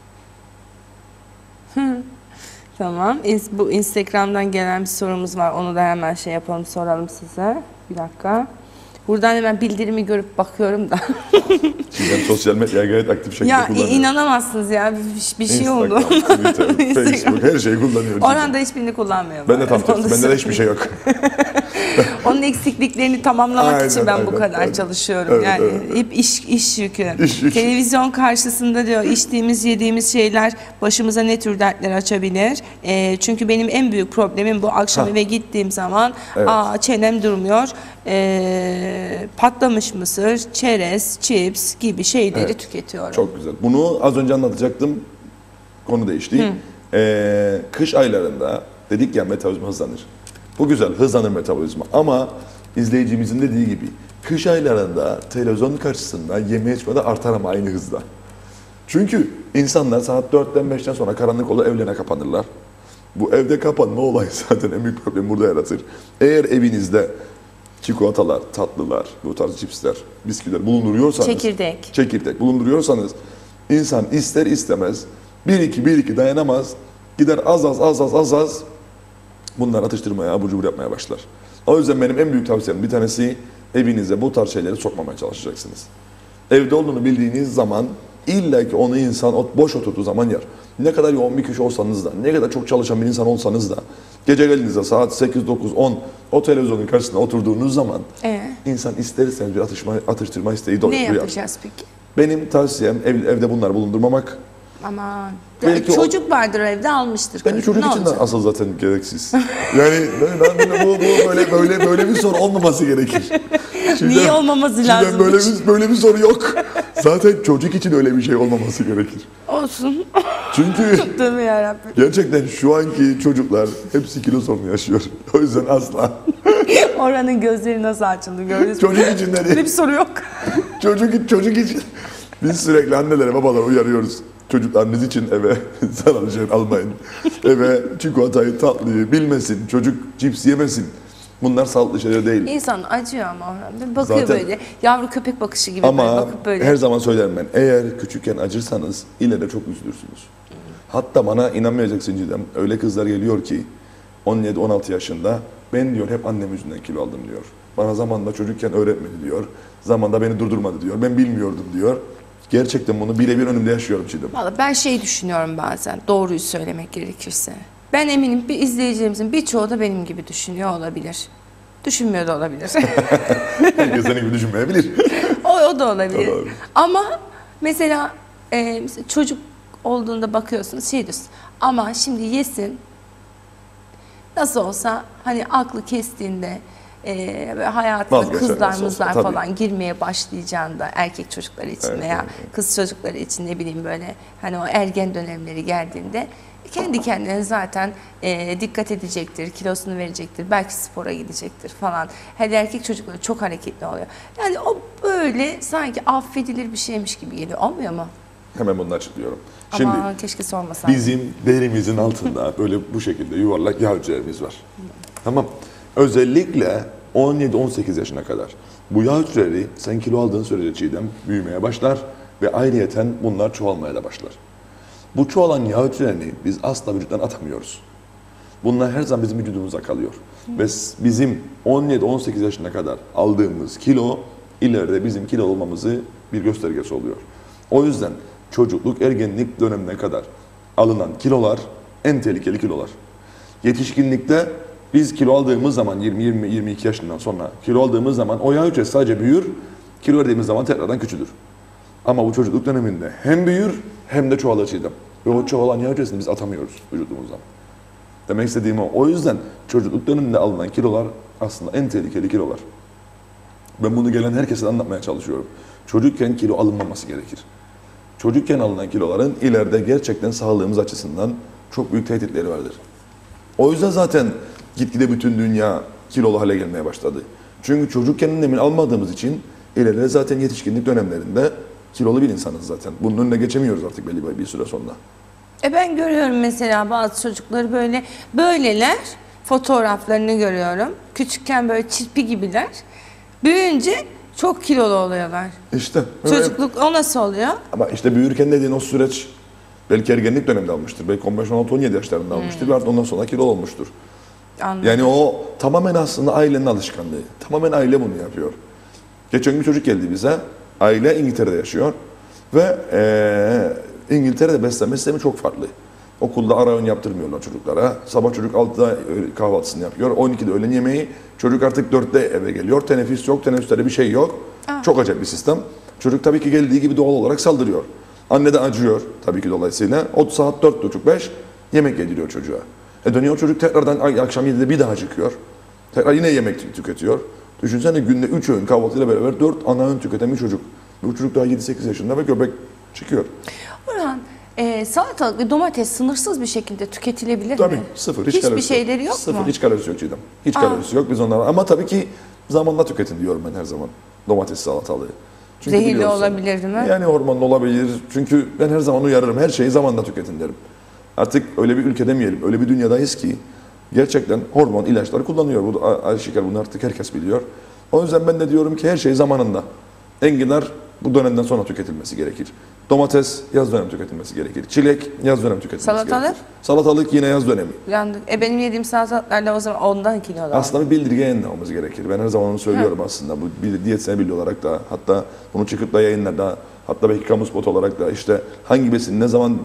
Tamam. Bu Instagram'dan gelen bir sorumuz var. Onu da hemen şey yapalım, soralım size. Bir dakika. Buradan hemen bildirimi görüp bakıyorum da. Çiğdem sosyal medyaya gayet aktif şekilde Ya kullanıyor. inanamazsınız ya. Bir şey oldu. Instagram, Twitter, Instagram. Facebook her şeyi kullanıyor. Orhan da hiçbirini kullanmıyor. Ben de tam Onu tersi. Bende de söyleyeyim. hiçbir şey yok. Onun eksikliklerini tamamlamak Aynen, için ben bu aynen, kadar aynen. çalışıyorum. Evet, Yani evet. hep iş yükü. İş yükü. Televizyon karşısında diyor içtiğimiz, yediğimiz şeyler başımıza ne tür dertler açabilir. Çünkü benim en büyük problemim bu. Akşam eve gittiğim zaman Evet. çenem durmuyor. Patlamış mısır, çerez, chips gibi şeyleri Evet. tüketiyorum. Çok güzel. Bunu az önce anlatacaktım. Konu değişti. Kış aylarında dedik ya metabolizma hızlanır. Bu güzel, hızlanır metabolizma. Ama izleyicimizin dediği gibi kış aylarında televizyon karşısında yeme içme de artar ama aynı hızda. Çünkü insanlar saat 4'ten 5'ten sonra karanlık olur evlerine kapanırlar. Bu evde kapanma olayı zaten en büyük problemi burada yaratır. Eğer evinizde çikolatalar, tatlılar, bu tarz cipsler, bisküviler bulunduruyorsanız, çekirdek bulunduruyorsanız insan ister istemez bir iki dayanamaz, gider az bunlar atıştırmaya, abur cubur yapmaya başlar. O yüzden benim en büyük tavsiyem bir tanesi, evinize bu tarz şeyleri sokmamaya çalışacaksınız. Evde olduğunu bildiğiniz zaman illa ki onu insan boş oturduğu zaman yer. Ne kadar yoğun bir kişi olsanız da, ne kadar çok çalışan bir insan olsanız da, gece geldiğinizde saat 8, 9, 10 o televizyonun karşısında oturduğunuz zaman insan ister istemez bir atıştırma isteği Ne duyar. yapacağız peki? Benim tavsiyem evde bunları bulundurmamak. Aman. Belki Çocuk vardır evde almıştır. Bence çocuk Ne için de olacak? asıl zaten gereksiz. Yani bu böyle bir soru olmaması gerekir. Niye olmaması lazım? Böyle bir soru yok. Zaten çocuk için öyle bir şey olmaması gerekir. Olsun. Çünkü Tabii yarabbim. gerçekten şu anki çocuklar hepsi kilo sorunu yaşıyor. O yüzden asla. Orhan'ın gözleri nasıl açıldı gördünüz mü? Çocuk için de Böyle değil. bir soru yok. Çocuk için. Biz sürekli annelere babalara uyarıyoruz. Çocuklarınız için eve zararlı şeyler almayın. Eve çikolatayı, tatlıyı bilmesin. Çocuk cips yemesin. Bunlar sağlıklı şeyler değil. İnsan acıyor ama Orhan. Bakıyor Zaten- böyle yavru köpek bakışı gibi böyle Ama bakıp böyle. her zaman söylerim ben. Eğer küçükken acırsanız ileride çok üzülürsünüz. Hatta bana inanmayacaksın Cidem. Öyle kızlar geliyor ki 17-16 yaşında ben diyor hep annem yüzünden kilo aldım diyor. Bana zamanında çocukken öğretmedi diyor. Zamanında beni durdurmadı diyor. Ben bilmiyordum diyor. Gerçekten bunu birebir önümde yaşıyorum Cidem. Vallahi ben şey düşünüyorum bazen doğruyu söylemek gerekirse. Ben eminim bir izleyicilerimizin birçoğu da benim gibi düşünüyor olabilir. Düşünmüyor da olabilir. Herkes senin gibi düşünmeyebilir. o da olabilir. Olabilir. Ama mesela çocuk olduğunda bakıyorsunuz şey diyorsun. Ama şimdi yesin nasıl olsa hani aklı kestiğinde böyle hayatına Vazgeçer kızlar nasıl olsa, mızlar tabii. falan girmeye başlayacağında erkek çocukları için Evet, veya evet. kız çocukları için ne bileyim böyle hani o ergen dönemleri geldiğinde kendi kendine zaten dikkat edecektir, kilosunu verecektir, belki spora gidecektir falan. Hele erkek çocukları çok hareketli oluyor. Yani o böyle sanki affedilir bir şeymiş gibi geliyor. Olmuyor mu? Hemen bunu açıklıyorum. Şimdi Ama keşke sormasaydım. bizim derimizin altında böyle bu şekilde yuvarlak yağ hücrelerimiz var. Tamam. Özellikle 17-18 yaşına kadar bu yağ hücreleri sen kilo aldığın sürece Çiğdem büyümeye başlar ve ayrıyeten bunlar çoğalmaya da başlar. Bu çoğalan yağ hücrelerini biz asla vücuttan atamıyoruz. Bunlar her zaman bizim vücudumuzda kalıyor. Ve bizim 17-18 yaşına kadar aldığımız kilo ileride bizim kilo olmamızı bir göstergesi oluyor. O yüzden çocukluk, ergenlik dönemine kadar alınan kilolar en tehlikeli kilolar. Yetişkinlikte biz kilo aldığımız zaman 20-22 yaşından sonra kilo aldığımız zaman o yağ hücresi sadece büyür, kilo verdiğimiz zaman tekrardan küçülür. Ama bu çocukluk döneminde hem büyür hem de çoğalır Çiğdem. Ve o çoğalan yağ hücresini biz atamıyoruz vücudumuzdan. Demek istediğim o. O yüzden çocukluk döneminde alınan kilolar aslında en tehlikeli kilolar. Ben bunu gelen herkese anlatmaya çalışıyorum. Çocukken kilo alınmaması gerekir. Çocukken alınan kiloların ileride gerçekten sağlığımız açısından çok büyük tehditleri vardır. O yüzden zaten gitgide bütün dünya kilolu hale gelmeye başladı. Çünkü çocukken önlemini almadığımız için ileride zaten yetişkinlik dönemlerinde kilolu bir insanız zaten. Bunun önüne geçemiyoruz artık belli bir süre sonra. Ben görüyorum mesela bazı çocukları böyle böyleler fotoğraflarını görüyorum. Küçükken böyle çirpi gibiler. Büyüyünce çok kilolu oluyorlar. İşte. Çocukluk o nasıl oluyor? Ama işte büyürken dediğin o süreç belki ergenlik döneminde almıştır. Belki 15-16-17 yaşlarında almıştır. Ve artık ondan sonra kilo olmuştur. Anladım. Yani o tamamen aslında ailenin alışkanlığı. Tamamen aile bunu yapıyor. Geçen gün bir çocuk geldi bize. Aile İngiltere'de yaşıyor. Ve İngiltere'de beslenme sistemi çok farklı. Okulda ara öğün yaptırmıyorlar çocuklara. Sabah çocuk 6'da kahvaltısını yapıyor. 12'de öğlen yemeği. Çocuk artık 4'te eve geliyor. Teneffüs yok. Teneffüste bir şey yok. Çok acayip bir sistem. Çocuk tabii ki geldiği gibi doğal olarak saldırıyor. Anne de acıyor tabii ki dolayısıyla. O saat 4.30-5 yemek yediriyor çocuğa. Dönüyor çocuk tekrardan akşam 7'de bir daha çıkıyor. Tekrar yine yemek tüketiyor. Düşünsene günde 3 öğün kahvaltıyla beraber 4 ana öğün tüketen bir çocuk. Bu çocuk daha 7-8 yaşında ve göbek çıkıyor. Orhan, salatalık ve domates sınırsız bir şekilde tüketilebilir Tabii mi? sıfır. Hiçbir kalorisi şeyleri yok sıfır, mu? hiç kalorisi yok Çiğdem. Hiç kalorisi yok biz onlara. Ama tabii ki zamanla tüketin diyorum ben her zaman. Domates salatalığı. Çünkü Zehirli biliyorsun, olabilir değil mi? Yani hormonlu olabilir. Çünkü ben her zaman uyarırım. Her şeyi zamanla tüketin derim. Artık öyle bir ülke demeyelim. Öyle bir dünyadayız ki gerçekten hormon ilaçları kullanıyor. Bu da aşikar, bunu artık herkes biliyor. O yüzden ben de diyorum ki her şey zamanında. Enginar bu dönemden sonra tüketilmesi gerekir. Domates yaz dönemi tüketilmesi gerekir. Çilek yaz dönemi tüketilmesi Salatalık? gerekir. Salatalık yine yaz dönemi. Yandık. Benim yediğim salatalıklarla o zaman ondan kilo aldım. Aslında bir bildirge yayınlamamız gerekir. Ben her zaman onu söylüyorum aslında. Bu bir diyetsel bilgi olarak da, hatta bunu çıkıp da yayınlarda, hatta belki kamu spotu olarak da işte hangi besin ne zaman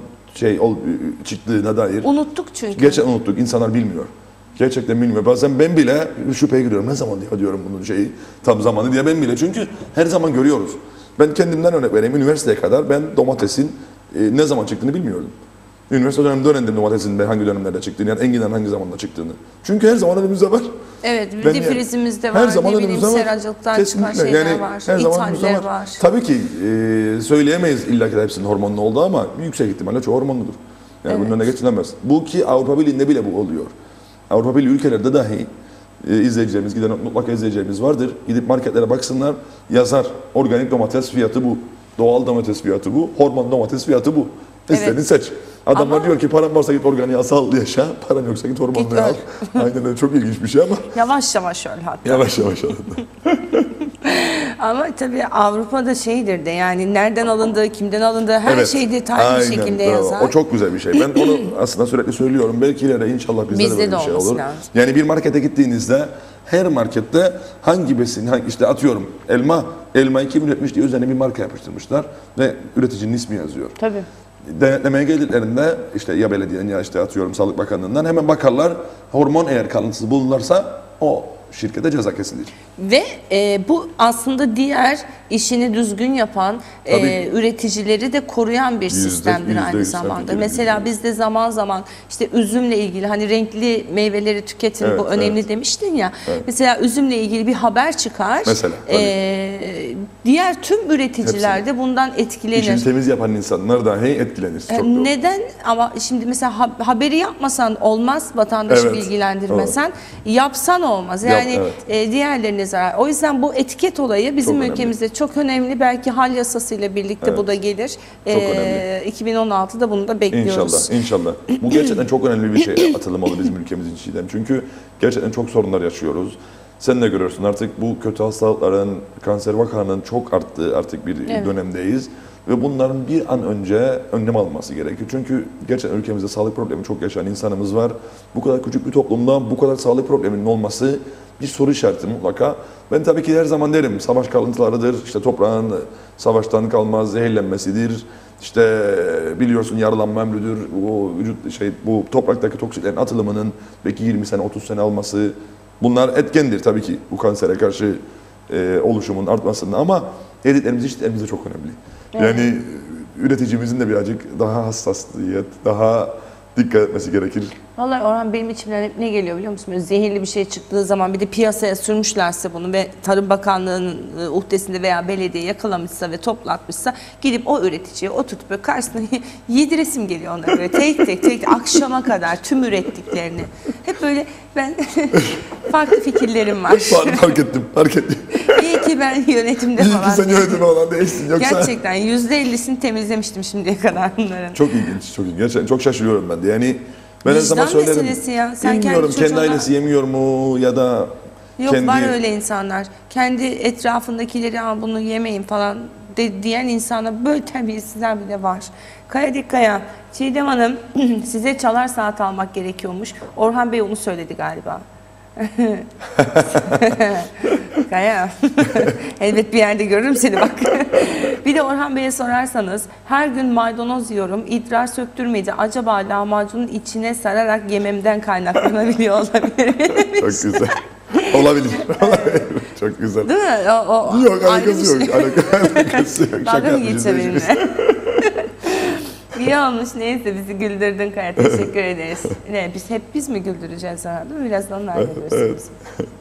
çıktığına dair. Unuttuk çünkü. Gerçekten unuttuk. İnsanlar bilmiyor. Gerçekten bilmiyor. Bazen ben bile şüpheye giriyorum. Ne zaman diyorum bunun tam zamanı diye ben bile. Çünkü her zaman görüyoruz. Ben kendimden örnek vereyim. Üniversiteye kadar ben domatesin ne zaman çıktığını bilmiyordum. Üniversite döneminde öğrendim domatesin hangi dönemlerde çıktığını, yani enginar hangi zamanda çıktığını. Çünkü her zaman önümüzde var. Evet, Ben difrizimizde her var, zaman ne bileyim önümüzde var. seracılıktan çıkan şeyler var, her zaman önümüzde ithalleri var. Tabii ki söyleyemeyiz illa ki de hepsinin hormonlu olduğu ama yüksek ihtimalle çoğu hormonludur. Yani bunun önüne geçilemez. Bu ki Avrupa Birliği'nde bile bu oluyor. Avrupa Birliği ülkelerde dahi izleyicilerimiz, giden mutlaka izleyicilerimiz vardır. Gidip marketlere baksınlar, yazar. Organik domates fiyatı bu. Doğal domates fiyatı bu. Hormon domates fiyatı bu. İstediğini seç. Adamlar Ama diyor ki paran varsa git organiği al yaşa, paran yoksa git hormonluyu al. Aynen öyle, çok ilginç bir şey ama. Yavaş yavaş öyle hatta. Yavaş yavaş Ama tabii Avrupa'da şeydir de, yani nereden alındığı, kimden alındığı her şey detaylı bir şekilde bravo. yazar. O çok güzel bir şey. Ben onu aslında sürekli söylüyorum. Belki ileride inşallah bizde de böyle bir şey olur. Lazım. Yani bir markete gittiğinizde her markette hangi besin, işte atıyorum elmayı kim üretmiş diye üzerine bir marka yapıştırmışlar ve üreticinin ismi yazıyor. Tabii. Denetlemeye geldiklerinde işte ya belediyeden ya işte atıyorum Sağlık Bakanlığı'ndan hemen bakarlar, hormon eğer kalıntısı bulunursa o şirkete ceza kesilir. Ve bu aslında diğer işini düzgün yapan üreticileri de koruyan bir sistemdir aynı zamanda. Mesela bizde zaman zaman işte üzümle ilgili, hani renkli meyveleri tüketin, bu önemli demiştin ya. Evet. Mesela üzümle ilgili bir haber çıkar. Mesela, diğer tüm üreticiler de bundan etkilenir. İşini temiz yapan insanlar dahi etkilenir. Çok neden? Ama şimdi mesela haberi yapmasan olmaz, vatandaşı bilgilendirmesen. Yapsan olmaz. Yani diğerlerine zarar. O yüzden bu etiket olayı bizim ülkemizde çok önemli. Belki hal yasasıyla birlikte bu da gelir. 2016'da bunu da bekliyoruz. İnşallah. Bu gerçekten çok önemli bir şey atılmalı bizim ülkemizin içinden. Çünkü gerçekten çok sorunlar yaşıyoruz. Sen de görüyorsun artık bu kötü hastalıkların, kanser vakalarının çok arttığı artık bir dönemdeyiz. Ve bunların bir an önce önlem alması gerekiyor. Çünkü gerçekten ülkemizde sağlık problemi çok yaşayan insanımız var. Bu kadar küçük bir toplumda bu kadar sağlık probleminin olması bir soru işareti mutlaka. Ben tabii ki her zaman derim, savaş kalıntılarıdır, işte toprağın savaştan kalma zehirlenmesidir, işte biliyorsun yaralanma ömrüdür, bu topraktaki toksiklerin atılımının belki 20 sene 30 sene alması, bunlar etkendir tabii ki bu kansere karşı oluşumun artmasında, ama yediklerimiz içtiklerimiz de çok önemli. Yani üreticimizin de birazcık daha hassasiyet, daha dikkat etmesi gerekir. Vallahi Orhan, benim içimden hep ne geliyor biliyor musun? Böyle zehirli bir şey çıktığı zaman, bir de piyasaya sürmüşlerse bunu ve Tarım Bakanlığı'nın uhdesinde veya belediye yakalamışsa ve toplatmışsa, gidip o üreticiye oturtup böyle karşısına yediresim geliyor onlara, böyle tek tek akşama kadar tüm ürettiklerini. Hep böyle ben farklı fikirlerim var. Fark ettim. İyi ki ben yönetimde İyi falan. ki sen yönetimi olan değilsin. Yoksa... Gerçekten %50'sini temizlemiştim şimdiye kadar bunların. Çok ilginç, çok ilginç. Gerçekten çok şaşırıyorum ben de. Yani ben her zaman söylerim. Meselesi ya. Sen bilmiyorum kendi ailesi yemiyor mu ya da yok, var öyle insanlar. Kendi etrafındakileri bunu yemeyin falan diyen insanlar, böyle terbiyesizler bile var. Kaya Dikkaya, Çiğdem Hanım size çalar saat almak gerekiyormuş. Orhan Bey onu söyledi galiba. Kaya, elbet bir yerde görürüm seni bak. Bir de Orhan Bey'e sorarsanız, her gün maydanoz yiyorum, idrar söktürmedi. Acaba lahmacunun içine sararak yememden kaynaklanabiliyor olabilir. Çok güzel. Olabilir. Çok güzel. Değil mi? Yok, alakası yok. Alakası yok. Dalga mı geçiyor benimle? İyi olmuş, neyse, bizi güldürdün Kaya, teşekkür ederiz. Biz mi güldüreceğiz sana, değil mi? Birazdan hallediyorsunuz.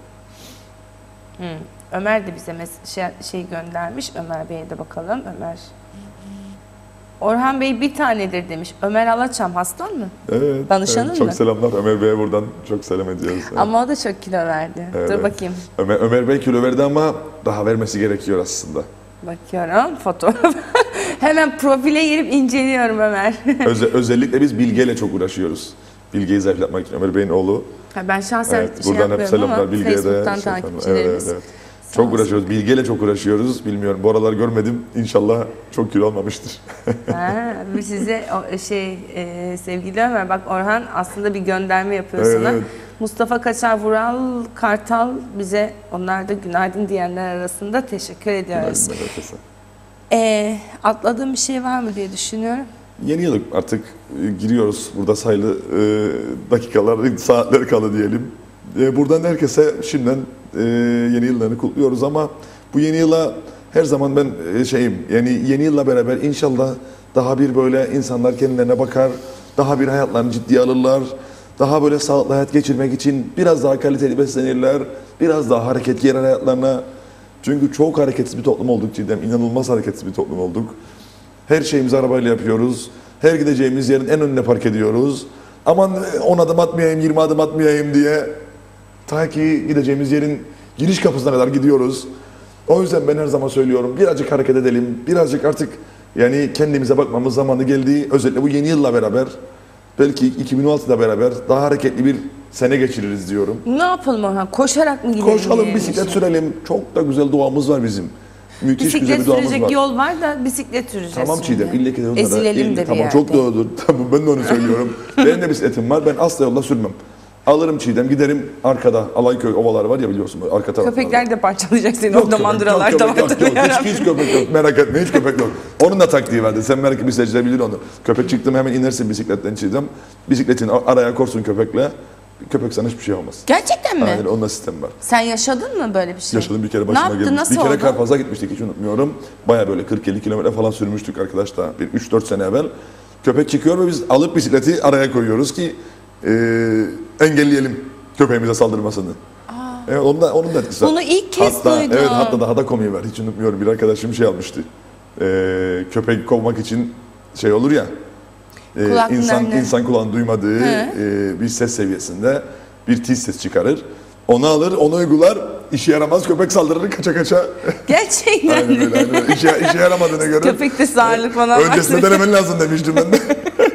Ömer de bize şey göndermiş, Ömer Bey'e de bakalım. Ömer. Orhan Bey bir tanedir demiş. Ömer Alaçam hastan mı? Evet. Danışanın mı? Çok selamlar. Ömer Bey'e buradan çok selam ediyoruz. Ama o da çok kilo verdi. Evet. Dur bakayım. Ömer Bey kilo verdi ama daha vermesi gerekiyor aslında. Bakıyorum fotoğraf. Hemen profile girip inceliyorum Ömer. Özellikle biz Bilge ile çok uğraşıyoruz. Bilge'yi zayıflatmak için, Ömer Bey'in oğlu. Ben şahsen buradan hep selamlar Bilge'ye de. Facebook'tan takipçilerimiz. Evet. Çok uğraşıyoruz. Bilge'yle çok uğraşıyoruz. Bilmiyorum, bu aralar görmedim. İnşallah çok kilo almamıştır. Size sevgili Ömer, bak Orhan aslında bir gönderme yapıyor sana. Evet. Mustafa Kaçar, Vural Kartal bize, onlar da günaydın diyenler arasında, teşekkür ediyoruz. Atladığım bir şey var mı diye düşünüyorum. Yeni yıl artık giriyoruz. Burada sayılı dakikalar, saatler kalı diyelim. Buradan herkese şimdiden yeni yıllarını kutluyoruz ama bu yeni yıla her zaman ben yani yeni yılla beraber inşallah daha bir böyle insanlar kendilerine bakar, daha bir hayatlarını ciddiye alırlar, daha böyle sağlıklı hayat geçirmek için biraz daha kaliteli beslenirler, biraz daha hareket girer hayatlarına. Çünkü çok hareketsiz bir toplum olduk Çiğdem, inanılmaz hareketsiz bir toplum olduk. Her şeyimizi arabayla yapıyoruz, her gideceğimiz yerin en önüne park ediyoruz. Aman 10 adım atmayayım, 20 adım atmayayım diye ta ki gideceğimiz yerin giriş kapısına kadar gidiyoruz. O yüzden ben her zaman söylüyorum, birazcık hareket edelim, birazcık artık yani kendimize bakmamız zamanı geldi. Özellikle bu yeni yılla beraber, belki 2016'da beraber daha hareketli bir sene geçiririz diyorum. Ne yapalım Orhan? Koşarak mı gidelim? Koşalım, diye bisiklet bir şey. sürelim. Çok da güzel doğamız var bizim. Müthiş güzel Bisiklet bir doğamız sürecek var. yol var da bisiklet süreceğiz. Tamam Çiğdem, şimdi. illa ki de onlara. Ezilelim de bir Tamam, yerde. çok doğrudur. Tamam, ben de onu söylüyorum. Benim de bisikletim var. Ben asla yolda sürmem. Alırım Çiğdem, giderim arkada Alayköy ovaları var ya, biliyorsun, arka taraflarda. Köpekler de parçalayacak seni Yok orada köpek, mandıralarda yok, vardır. hiç köpek yok. Merak etme, hiç köpek yok. Onun da taktiği vardı. Sen merak etme, seyirciler bilir onu. Köpek çıktı mı hemen inersin bisikletten Çiğdem. Bisikletin araya korsun köpekle. Köpek sana hiçbir şey olmaz. Gerçekten mi? Aynen, onun da sistemi var. Sen yaşadın mı böyle bir şey? Yaşadım, bir kere Ne başıma yaptın, gelmiş. nasıl Bir kere oldu? Karpaz'a gitmiştik, hiç unutmuyorum. Baya böyle 40-50 kilometre falan sürmüştük arkadaşlar. 3-4 sene evvel. Köpek çıkıyor ve biz alıp bisikleti araya koyuyoruz ki engelleyelim köpeğimize saldırmasını. Evet, onun da etkisi var. Bunu ilk kez duydum. Evet, hatta daha da komiği var. Hiç unutmuyorum. Bir arkadaşım şey almıştı. Köpek kovmak için şey olur ya. İnsan kulağının duymadığı bir ses seviyesinde bir tiz ses çıkarır. Onu alır, onu uygular. İşe yaramaz, köpek saldırır kaça kaça. Gerçekten Aynen mi? öyle, aynen öyle. İşe yaramadığına göre. Köpekte sağırlık falan var. Öncesinde denemen lazım demiştim ben de.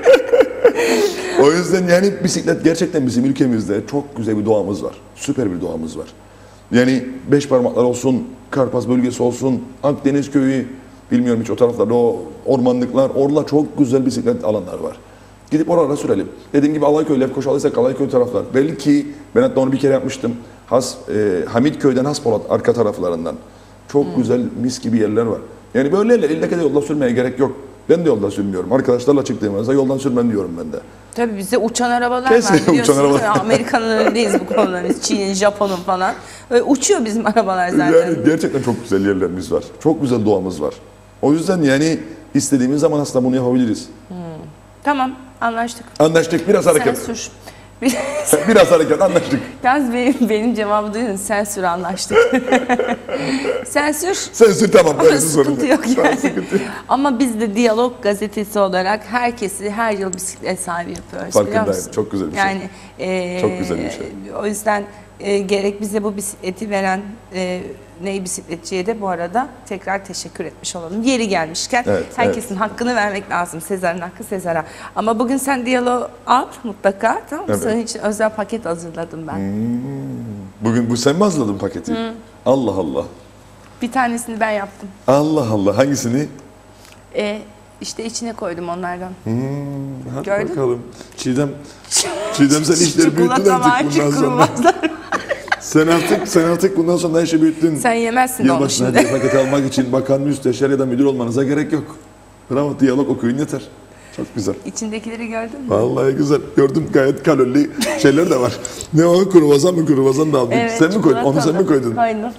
O yüzden yani bisiklet gerçekten bizim ülkemizde çok güzel bir doğamız var. Süper bir doğamız var. Yani beş parmaklar olsun, Karpaz bölgesi olsun, Akdeniz köyü, bilmiyorum hiç o taraflarda o ormanlıklar, orada çok güzel bisiklet alanlar var. Gidip oralara sürelim. Dediğim gibi Alayköy, Lefkoşa alırsak Alayköy taraflar. Belki ben hatta onu bir kere yapmıştım. Hamitköy'den Haspolat arka taraflarından. Çok güzel mis gibi yerler var. Yani böyle yerler illa ki de yolda sürmeye gerek yok. Ben de yolda sürmüyorum. Arkadaşlarla çıktığımızda yoldan sürmem diyorum ben de. Tabii bizde uçan arabalar Kesinlikle var biliyorsun. uçan arabalar. Amerika'nın önündeyiz bu konuda biz. Çin'in, Japon'un falan. Öyle uçuyor bizim arabalar zaten. Yani gerçekten çok güzel yerlerimiz var. Çok güzel doğamız var. O yüzden yani istediğimiz zaman aslında bunu yapabiliriz. Tamam, anlaştık. Anlaştık, biraz hareket. Sen sür. Biraz hareket, anlaştık. Yalnız benim cevabı duydun. Sen sür, anlaştık. Sen sür. Sen sür, tamam. Ama Böyle bir sorun sıkıntı yok Tamam, yani. sıkıntı yok. Ama biz de Diyalog gazetesi olarak herkesi her yıl bisiklet sahibi yapıyoruz. Farkındayım. Biliyor musun? Çok güzel bir şey. Yani Çok güzel bir şey. O yüzden gerek bize bu bisikleti veren Ney bisikletçiye de bu arada tekrar teşekkür etmiş olalım. Yeri gelmişken Evet, herkesin hakkını vermek lazım. Sezar'ın hakkı Sezar'a. Ama bugün sen Diyalog al mutlaka, tamam mı? Evet. Senin için özel paket hazırladım ben. Bugün bu sen mi hazırladın paketi? Allah Allah. Bir tanesini ben yaptım. Allah Allah. Hangisini? İşte içine koydum onlardan. Hadi Gördün mü? bakalım. Çiğdem sen işleri büyüttün Çikolata var, artık bundan sonra. kurumazlar. Sen artık bundan sonra her şeyi büyüttün. Sen yemezsin onu Yılbaşına şimdi. hediye paketi almak için bakan, müsteşar ya da müdür olmanıza gerek yok. Bravo, Diyalog okuyun yeter. Çok güzel. İçindekileri gördün mü? Vallahi güzel. Gördüm, gayet kalorili şeyler de var. Ne o, kruvasan da aldın. Evet, Sen mi koydun? Onu sen mi çikolatalı. koydun? Aynen.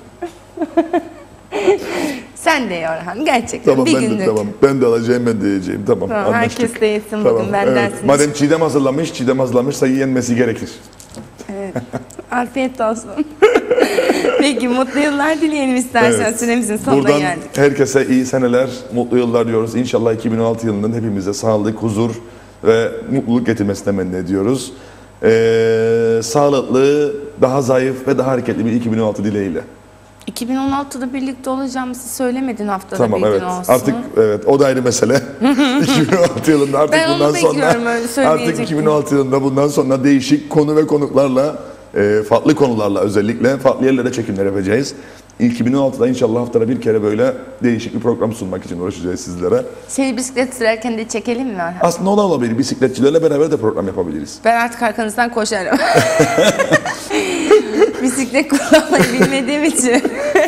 Sen de ye Orhan. Gerçekten Tamam, bir ben de günlük. tamam. Ben de alacağım, ben de yiyeceğim. Tamam, Tamam, anlaştık. herkes de yesin Tamam, bugün benden. evet. Madem Çiğdem hazırlamışsa yenmesi gerekir. Evet. Afiyet olsun. Peki mutlu yıllar dileyelim istersen. Evet. Süremizin sonuna Buradan geldik. herkese iyi seneler, mutlu yıllar diyoruz. İnşallah 2016 yılının hepimize sağlık, huzur ve mutluluk getirmesini temenni ediyoruz. Sağlıklı, daha zayıf ve daha hareketli bir 2016 dileğiyle. 2016'da birlikte olacağımızı söylemedin haftada Tamam, bir evet. gün olsun. Artık evet, o da ayrı mesele. 2016 yılında artık Ben onu bundan sonra bekliyorum, öyle söyleyecektim. artık 2016 yılında bundan sonra değişik konu ve konuklarla, farklı konularla özellikle farklı yerlere çekimler yapacağız. 2016'da inşallah haftada bir kere böyle değişik bir program sunmak için uğraşacağız sizlere. Seni bisiklet sürerken de çekelim mi Orhan? Aslında o da olabilir. Bisikletçilerle beraber de program yapabiliriz. Ben artık arkanızdan koşarım. Bisiklet kullanmayı bilmediğim için.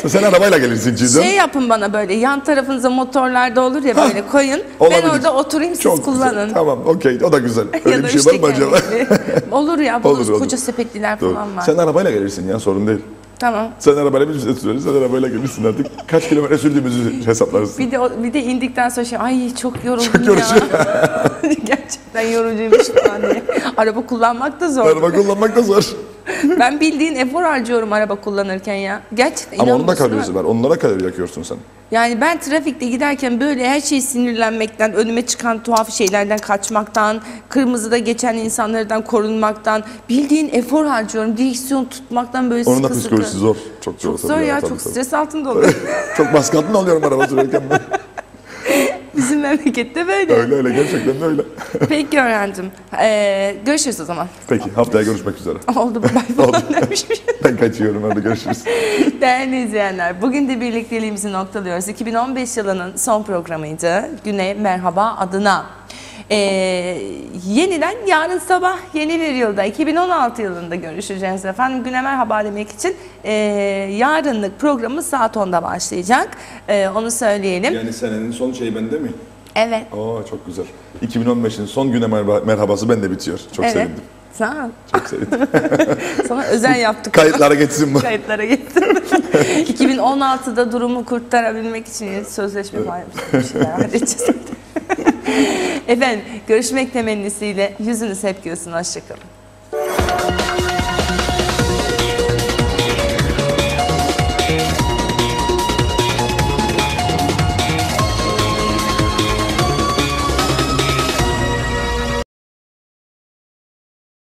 Sen arabayla gelirsin Çiğdem. Şey yapın bana böyle, yan tarafınıza motorlarda olur ya böyle koyun. Olabilir. Ben orada oturayım, siz Çok kullanın. Güzel. Tamam, okey, o da güzel. Öyle Ya da bir şey var mı üçtekerli. acaba? Olur ya, Olur, olur. koca sepetliler Doğru. falan var. Sen arabayla gelirsin ya, sorun değil. Tamam. Sen arabayla bir süreriz, sen arabayla gelirsin artık. Kaç kilometre sürdüğümüzü hesaplarız. Bir de indikten sonra şey, ay çok yoruldum Çok yorucu. ya. Gerçekten yorucuymuş falan diye. Araba kullanmak da zor. Araba kullanmak da zor. Ben bildiğin efor harcıyorum araba kullanırken ya. Gerçekten Ama onun da inanmıyorsun kalorisi değil mi? var. Onlara kalori yakıyorsun sen. Yani ben trafikte giderken böyle her şeyi sinirlenmekten, önüme çıkan tuhaf şeylerden kaçmaktan, kırmızıda geçen insanlardan korunmaktan, bildiğin efor harcıyorum. Direksiyon tutmaktan böyle Onun da sıkı psikolojisi sıkı. zor. Çok Çok tabii zor ya, tabii, çok tabii. stres altında oluyor. Çok baskın oluyorum araba sürerken ben. Bizim memlekette böyle. Öyle öyle, gerçekten de öyle. Peki öğrendim. Görüşürüz o zaman. Peki, haftaya görüşmek üzere. Oldu, bay falan demişim. Ben kaçıyorum, hadi görüşürüz. Değerli izleyenler, bugün de birlikteliğimizi noktalıyoruz. 2015 yılının son programıydı. Güne merhaba adına. Yeniden yarın sabah yeni bir yılda, 2016 yılında görüşeceğiz efendim. Güne merhaba demek için yarınlık programımız saat 10'da başlayacak. Onu söyleyelim. Yani senenin son şeyi bende mi? Evet. Oo, çok güzel. 2015'in son güne merhabası bende bitiyor. Çok Evet. sevindim. Sağ ol. Çok sevindim. Sana özel yaptık. Kayıtlara geçsin bu. Kayıtlara gittim. 2016'da durumu kurtarabilmek için sözleşme var. Bir şeyler halledeceğiz. Efendim, görüşmek temennisiyle yüzünüz hep gülsün. Hoşçakalın.